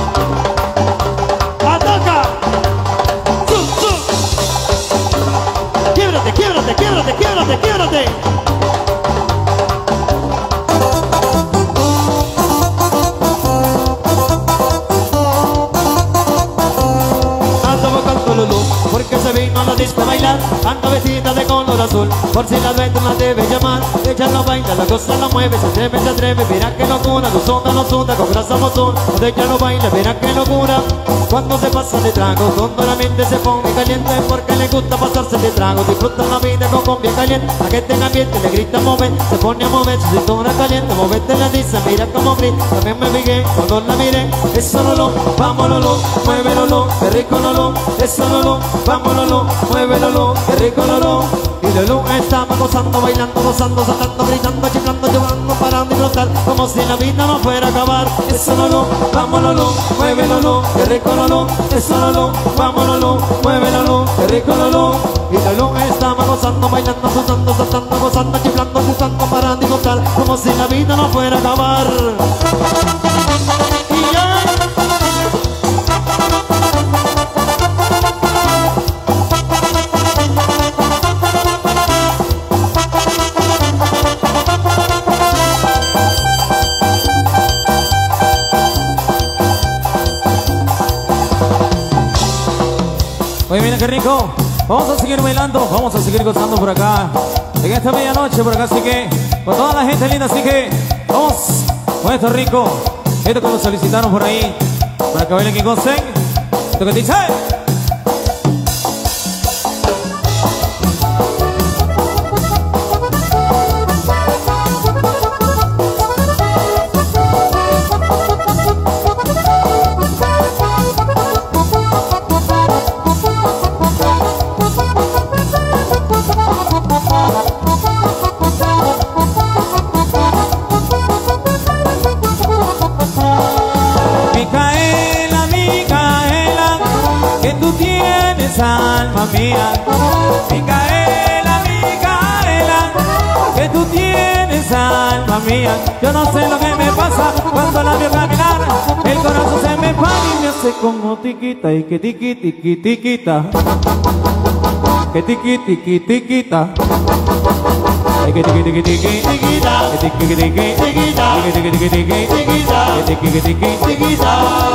Speaker 2: Quiebrate. Ando buscando Lulu, porque se vino a la disco a bailar. Anda vestida de color azul, por si la ves tú la debes llamar. Ella no baila, la cosa la mueve, se atreve. Mira que locura, no suda, con grasa mozón. Cuando ella no baila, mira que locura. Cuando se pasa de trago, cuando la mente se pone caliente, porque le gusta pasarse de trago. Disfruta la vida con cumbia caliente. La gente en ambiente le grita mover, se pone a mover su cintura caliente. Movete le dice, mira como grita, también me fijé cuando la miré. Eso no, vámonos, muévelo, qué rico no, eso no, vámonos, muévelo, qué rico no. Y Lolo
Speaker 3: estaba gozando, bailando, gozando, saltando, gritando, chiflando, llevando para disfrutar, como si la vida no fuera a acabar. Eso Lolo, vamos Lolo, mueve Lolo, qué rico Lolo. Eso Lolo, vamos Lolo, mueve Lolo, qué rico Lolo. Y Lolo estaba gozando, bailando, gozando, saltando, gozando, chiflando, gustando para disfrutar, como si la vida no fuera a acabar. Y ya.
Speaker 2: Oye, mira qué rico. Vamos a seguir bailando, vamos a seguir gozando por acá en esta medianoche por acá, así que con toda la gente linda, así que vamos con esto rico, esto que nos solicitaron por ahí para que bailen y gocen. Esto que dice. Alma mía, Micaela, Micaela, que tú tienes alma mía. Yo no sé lo que me pasa cuando la veo caminar, el corazón se me para y me hace como tiquita y que tiqui tiqui tiquita, que tiqui tiqui tiquita, que tiqui tiqui tiqui tiquita, que tiqui tiqui tiquita, que tiqui tiqui tiqui tiquita, que tiqui tiqui tiquita.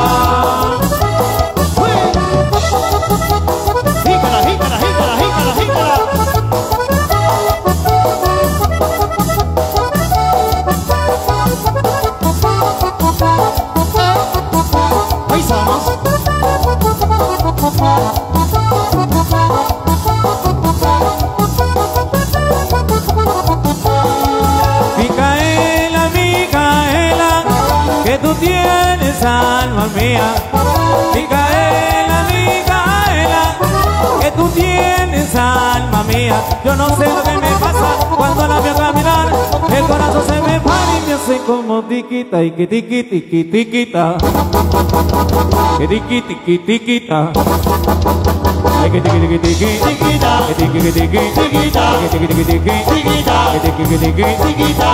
Speaker 2: Micaela, Micaela, que tú tienes alma mía. Micaela, Micaela, que tú tienes alma mía. Yo no sé lo que me pasa cuando la veo caminar, el corazón se me para y me hace como tiquita y que tiqui tiqui tiquita, que tiqui tiqui tiquita, que tiqui tiqui tiqui tiquita, que tiqui tiqui tiquita, que tiqui tiqui tiquita, que tiqui tiqui tiquita.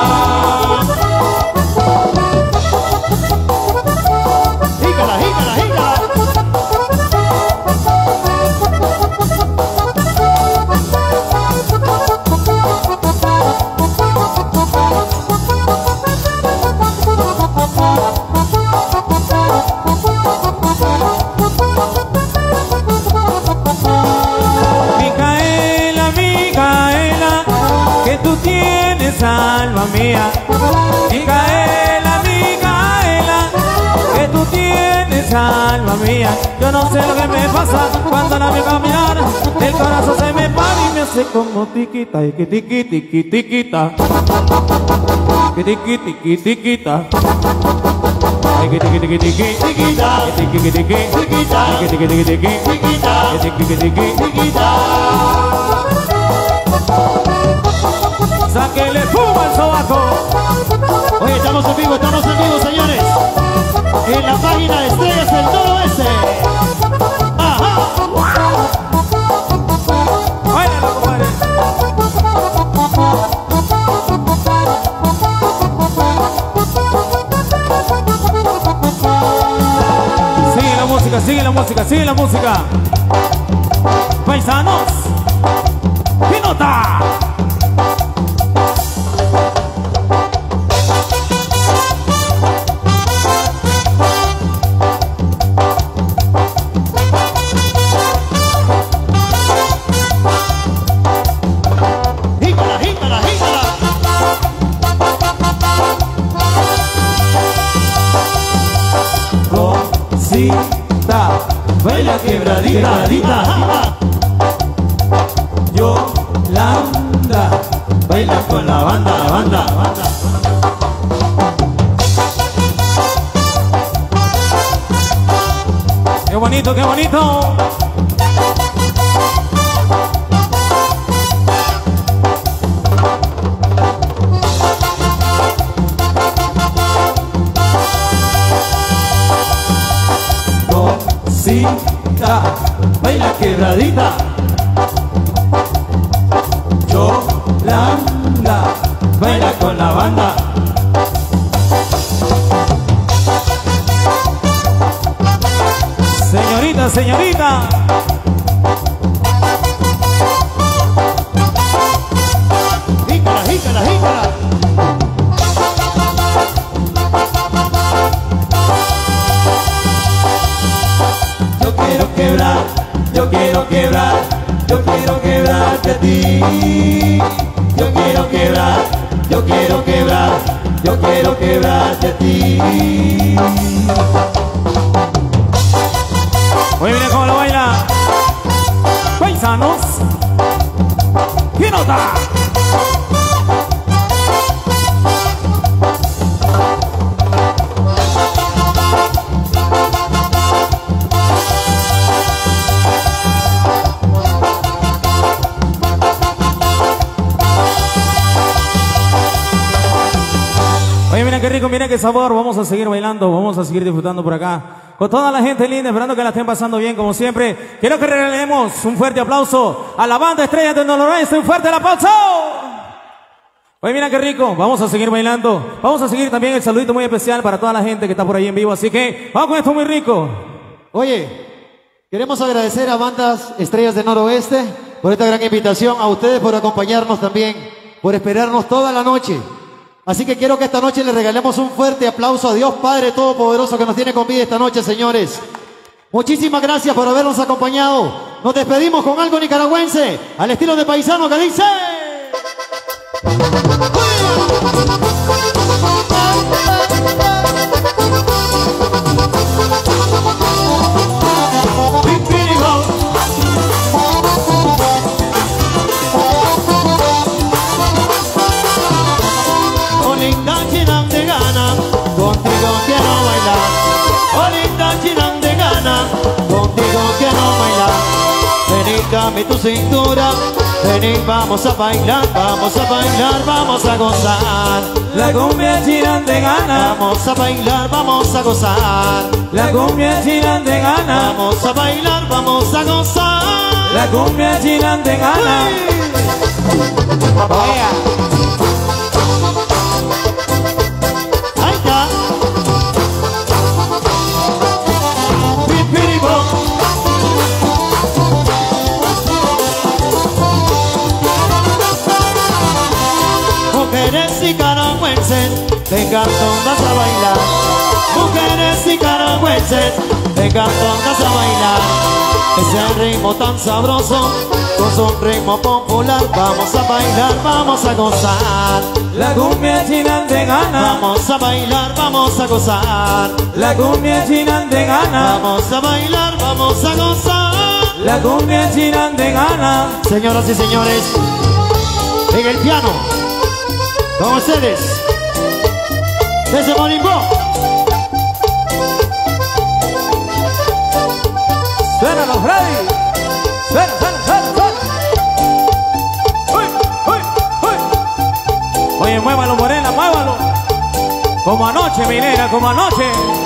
Speaker 3: Jícala, jícala, jícala.
Speaker 2: Micaela, Micaela, que tú tienes alma mía. Micaela, Micaela, que tú tienes alma mía. Yo no sé lo que me pasa cuando la veo caminar, el corazón se me para y me hace como tiquita y que tiqui tiqui tiquita, que tiqui tiqui tiquita, que tiqui tiqui tiqui tiquita, que tiqui tiqui tiquita, que tiqui tiqui tiquita, que tiqui tiqui tiquita. Sáquele fuma al sobaco.
Speaker 3: Oye, estamos en vivo, señores. En la página de Estrellas del Noroeste. Ajá.
Speaker 2: Báilalo, compadre. Sigue la música, sigue la música, sigue la música. Paisanos, ¿qué nota? Baila quebradita, Yolanda, baila con la banda, Qué bonito, qué bonito.
Speaker 3: quebradita, baila quebradita. Yolanda, baila con la banda.
Speaker 2: Señorita, señorita.
Speaker 3: Jícala, jícala, jícala. Yo quiero quebrar, yo quiero quebrar, yo quiero quebrarte a ti. Yo quiero quebrar, yo quiero quebrar, yo quiero quebrarte a ti.
Speaker 2: Oye, mira cómo lo baila. Paisanos. ¿Qué nota? Oye, mira qué rico, mira qué sabor. Vamos a seguir bailando, vamos a seguir disfrutando por acá con toda la gente linda, esperando que la estén pasando bien como siempre. Quiero que regalemos un fuerte aplauso a la banda Estrellas del Noroeste. Un fuerte aplauso. Oye, mira qué rico, vamos a seguir bailando. Vamos a seguir también el saludito muy especial para toda la gente que está por ahí en vivo. Así que vamos con esto muy rico.
Speaker 3: Oye, queremos agradecer a bandas Estrellas del Noroeste por esta gran invitación, a ustedes por acompañarnos también, por esperarnos toda la noche. Así que quiero que esta noche le regalemos un fuerte aplauso a Dios Padre Todopoderoso que nos tiene con vida esta noche, señores. Muchísimas gracias por habernos acompañado. Nos despedimos con algo nicaragüense, al estilo de paisano que dice... Dame tu cintura, vení, vamos a bailar, vamos a bailar, vamos a gozar.
Speaker 2: La cumbia chinandegana,
Speaker 3: vamos a bailar, vamos a gozar.
Speaker 2: La cumbia chinandegana,
Speaker 3: vamos a bailar, vamos a gozar.
Speaker 2: La cumbia chinandegana.
Speaker 3: Vaya. Ahí está. Mujeres nicaragüenses, vengan todas a bailar. Mujeres nicaragüenses, vengan todas a bailar. Ese ritmo tan sabroso, con su ritmo popular. Vamos a bailar, vamos a gozar.
Speaker 2: La cumbia chinandegana,
Speaker 3: vamos a bailar, vamos a gozar.
Speaker 2: La cumbia chinandegana,
Speaker 3: vamos a bailar, vamos a gozar.
Speaker 2: La cumbia chinandegana.
Speaker 3: Señoras y señores, en el piano, con ustedes, desde Morimbó.
Speaker 2: Suena los Freddy. Suena, suena, suena, suena. Uy, uy, uy. Oye, muévalo, morena, muévalo. Como anoche, mi nena, como anoche.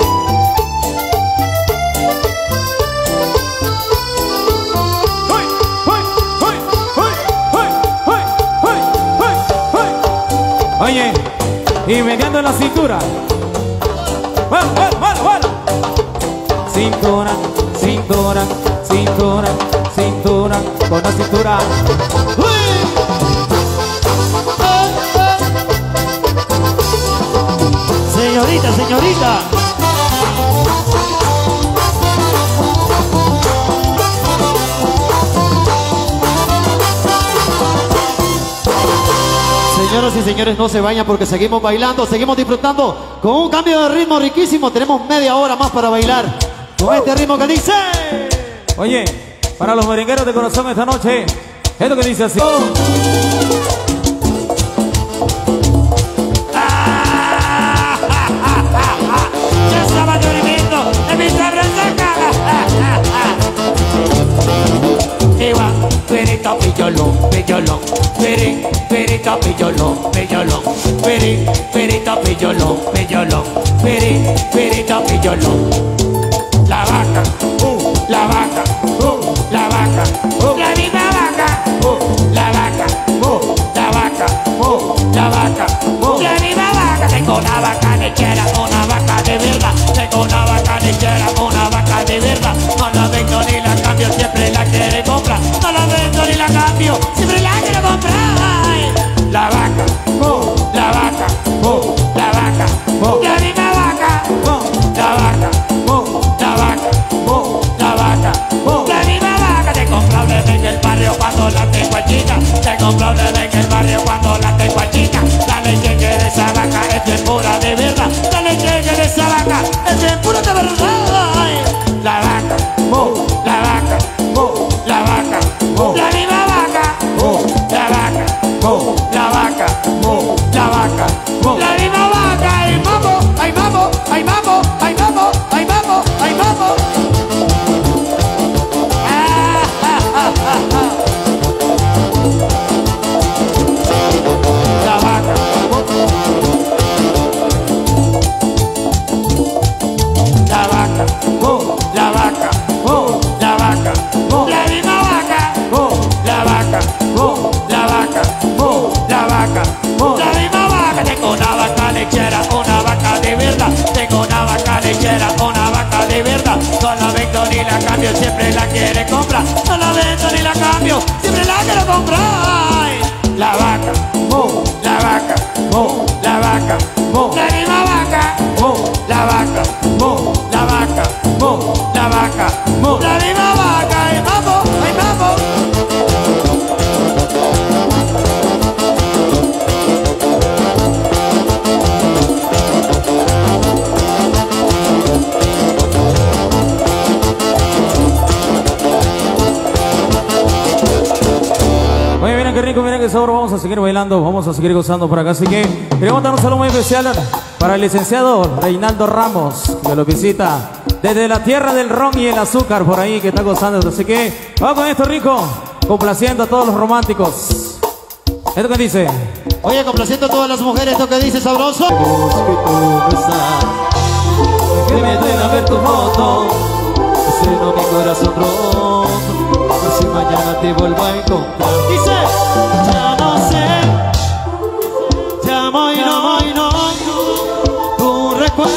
Speaker 2: Uy, uy, uy, uy, uy, uy, uy, uy, uy. Oye, y metiendo en la cintura. Bueno, bueno, bueno, bueno. Cintura, cintura, cintura, cintura, con la cintura.
Speaker 3: Señorita, señorita. Señoras y señores, no se vayan porque seguimos bailando, seguimos disfrutando con un cambio de ritmo riquísimo. Tenemos media hora más para bailar con este ritmo que dice...
Speaker 2: Oye, para los merengueros de corazón esta noche, es lo que dice así.
Speaker 3: Ya estaba durmiendo en mi Iba, perito, pillolón, pillolón, perito, pillolón, pillolón, perito, pillolón, pillolón, perito, pillolón. La vaca, ahí vamos, ahí vamos, ahí vamos, ahí vamos. La vaca. La vaca, la vaca, la vaca, la misma vaca, la vaca, la vaca, la vaca, la misma vaca. Tengo una vaca lechera, una vaca de verdad. Tengo una vaca lechera, una vaca de verdad. No la vendo ni la cambio, siempre la quiere comprar. No la vendo ni la cambio, siempre la quiero comprar. Ay, la vaca, la vaca, la vaca, la misma vaca, la vaca, la vaca, la vaca, la misma vaca. Ahí vamos, ahí vamos.
Speaker 2: Oye, miren qué rico, miren qué sabor. Vamos a seguir bailando, vamos a seguir gozando por acá. Así que queremos dar un saludo muy especial para el licenciado Reinaldo Ramos, que lo visita desde la tierra del ron y el azúcar por ahí, que está gozando. Así que vamos con esto rico, complaciendo a todos los románticos. ¿Esto qué dice?
Speaker 3: Oye, complaciendo a todas las mujeres, ¿esto que dice sabroso?
Speaker 2: Que me duele ver tu foto,
Speaker 3: lleno mi corazón roto, por si mañana te vuelvo a encontrar. Dice, ya no sé, llamo y no, tu recuerdo.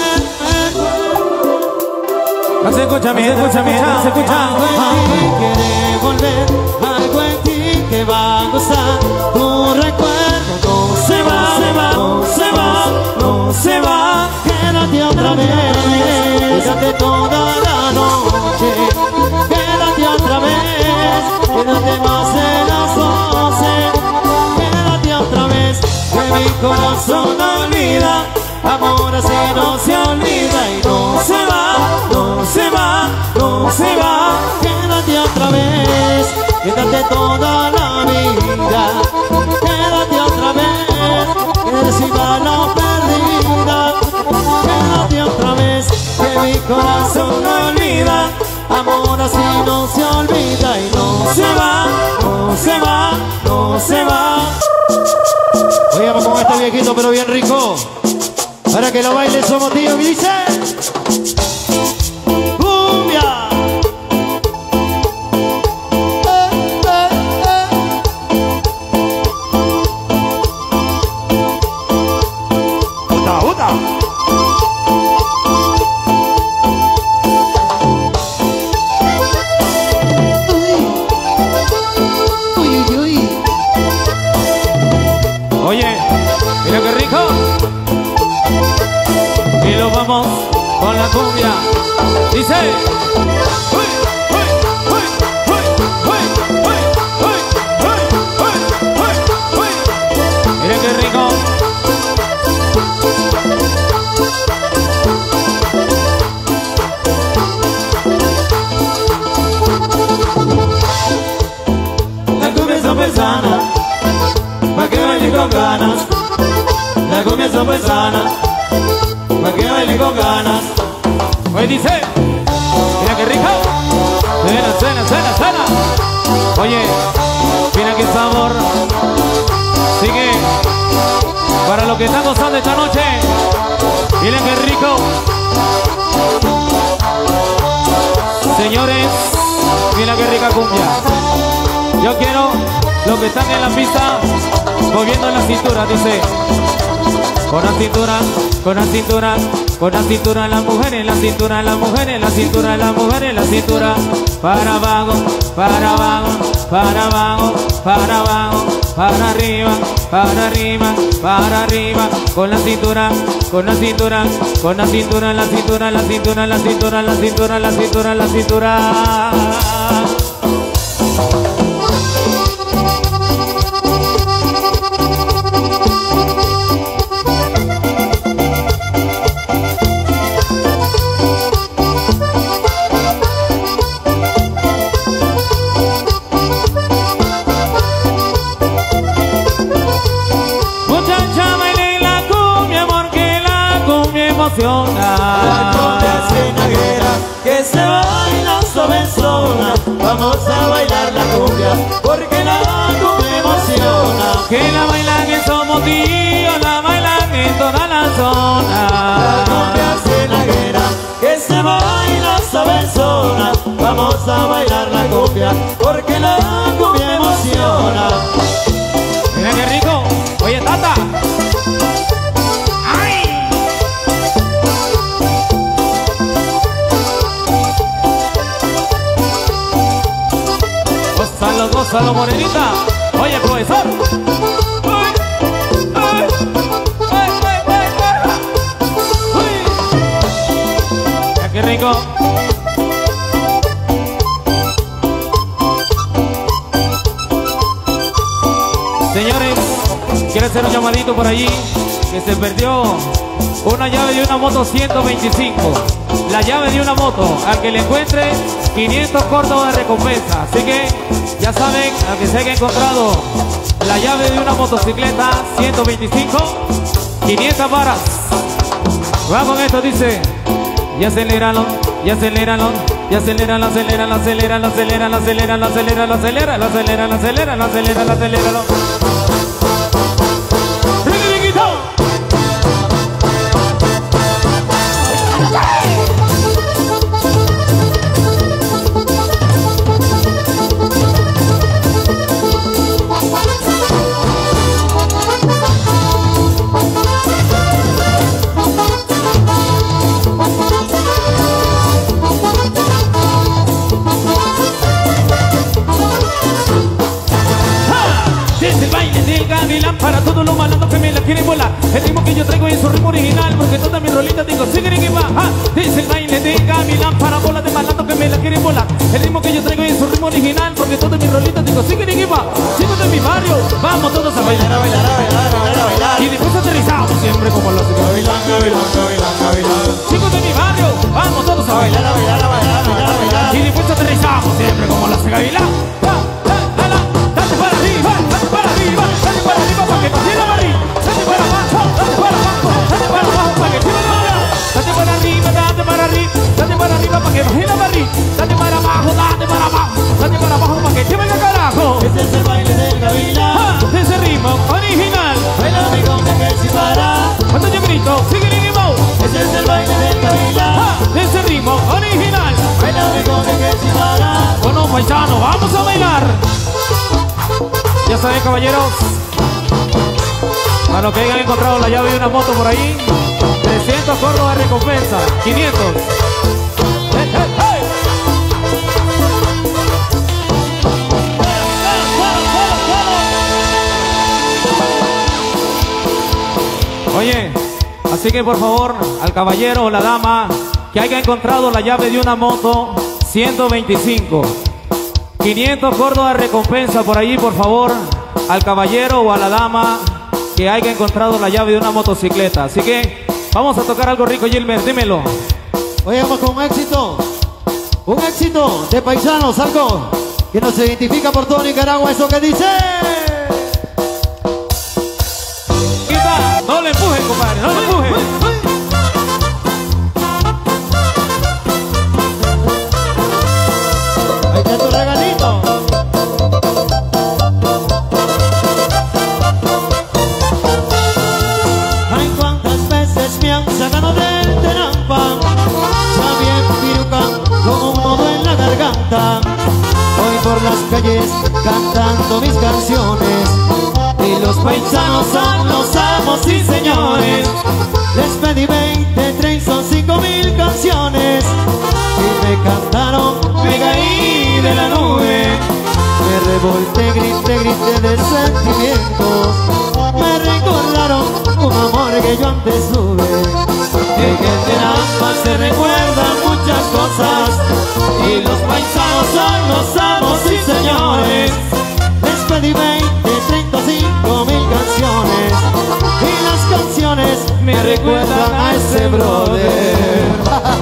Speaker 2: No se escucha bien, no se escucha.
Speaker 3: Algo en ti quiere volver, algo en ti que va a gozar. Tu recuerdo no se va, no se va, no se va. Quédate otra vez, quédate toda la noche. Quédate otra vez, quédate más de las 12. Quédate otra vez, que mi corazón no olvida. Amor así no se olvida y no se va, no se va, no se va. Quédate otra vez, quédate toda la vida. Quédate otra vez, que reciba la perdida. Quédate otra vez, que mi corazón no olvida. Amor así no se olvida y no se va, no se va, no se va. Oye, vamos con este viejito pero bien rico, para que lo baile somos tío. ¿Qué dice? ¡Cumbia! ¡Uta, uta!
Speaker 2: Oye, mira qué rico. Y lo vamos con la cumbia. Dice. Uy, uy, uy, uy, uy, uy, uy, uy, uy, uy. Mira qué rico.
Speaker 3: La cumbia es sana, pa' que baile con ganas. La cumbia es sana, pa' que baile con ganas.
Speaker 2: Oye, dice. Mira qué rico. Cena. Oye, mira qué sabor. Sigue. Para los que están gozando esta noche. Miren qué rico. Señores, mira qué rica cumbia. Yo quiero los que están en la pista moviendo la cintura, dice. Con la cintura, con la cintura, con la cintura las mujeres, la cintura las mujeres, la cintura las mujeres, la cintura. Para abajo, para abajo, para abajo, para abajo, para arriba, para arriba, para arriba. Con la cintura, con la cintura, con la cintura, la cintura, la cintura, la cintura, la cintura, la cintura, la cintura. emociona.
Speaker 3: La cumbia cienaguera que se baila suavezona. Vamos a bailar la cumbia porque la cumbia emociona.
Speaker 2: Que la bailan en Somotillo, la bailan en toda la zona.
Speaker 3: La cumbia cienaguera que se baila suavezona. Vamos a bailar la cumbia porque la cumbia emociona.
Speaker 2: Mira qué rico. Oye, Tata. ¡Ay! Gózalo, morenita. Oye, profesor. ¡Ay! ¡Ay! ¡Ay, ay, ay, ay! ¡Uy! Mira qué rico. Señores, quiero hacer un llamadito por allí que se perdió una llave de una moto 125. La llave de una moto, al que le encuentre 500 córdobas de recompensa. Así que ya saben, al que se haya encontrado la llave de una motocicleta 125, 500 varas. Va con esto, dice. Y aceléralo, y aceléralo, y aceléralo, aceléralo, aceléralo, aceléralo, aceléralo, aceléralo, aceléralo, aceléralo, aceléralo, aceléralo, aceléralo. Para todos los malandros que me la quieren volar. El ritmo que yo traigo es su ritmo original, porque todas mis rolitas digo, siguen y baja. Dice el baile de Gavilán para bolas de malandros que me la quieren volar. El ritmo que yo traigo es su ritmo original, porque todas mis rolitas digo, siguen y baja. Chicos de mi barrio, vamos todos a bailar, a bailar, a bailar, a bailar, a bailar. Y después aterrizamos siempre como los Gavilán, Gavilán, Gavilán, Gavilán. Chicos de mi barrio, vamos todos a bailar, a bailar, a bailar, a bailar, a bailar. Y después aterrizamos siempre como los Gavilán. Date para arriba, date para arriba, date para arriba para que baje la barriga. Date para abajo, date para abajo, date para abajo para que tire la barriga. Date para arriba, date para arriba, date para arriba para que baje la barriga. Date para abajo, date para abajo, date para abajo para que tire el carajo.
Speaker 3: Ese es el baile del Gavilán.
Speaker 2: Ese ritmo original.
Speaker 3: Baila mi cumbia que si para.
Speaker 2: Cuando yo grito, sigue el ritmo.
Speaker 3: Ese es el baile del Gavilán.
Speaker 2: Ese ritmo original.
Speaker 3: Baila mi cumbia que si para.
Speaker 2: Con los paisanos, vamos a bailar. Ya saben, caballeros, para los que hayan encontrado la llave de una moto por ahí, 300 córdobas de recompensa, 500. ¡Hey, hey, hey! Oye, así que por favor, al caballero o la dama que haya encontrado la llave de una moto 125, 500 córdobas de recompensa por allí, por favor, al caballero o a la dama que haya encontrado la llave de una motocicleta. Así que vamos a tocar algo rico, Gilmer, dímelo.
Speaker 3: Oye, vamos con un éxito de paisanos, algo que nos identifica por todo Nicaragua, eso que dice.
Speaker 2: Quita, no le empujes, compadre, no le empujes.
Speaker 3: Ahí está tu regalito. Ay, cuántas veces me han sacado del tenampa, sabía piruca con un modo en la garganta. Voy por las calles cantando mis canciones y los paisanos son los amos y señores. Les pedí 20, 30 o 5,000 canciones y me cantaron, me caí de la nube. Me revolté, grité de sentimientos. Me recordaron un amor que yo antes tuve. En el Tenampa se recuerdan muchas cosas y los paisanos son los amos y señores. Les pedí 20, 35,000 canciones y las canciones me recuerdan a ese brother.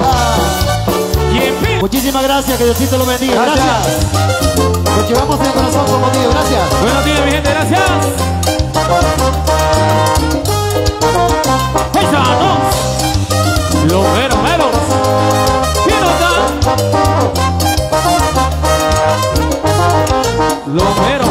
Speaker 3: Muchísimas gracias, que Diosito lo bendiga. Gracias. Nos llevamos en el corazón como Dios. Gracias.
Speaker 2: Buenos días, mi gente, gracias. ¡Paisanos!
Speaker 4: lo mero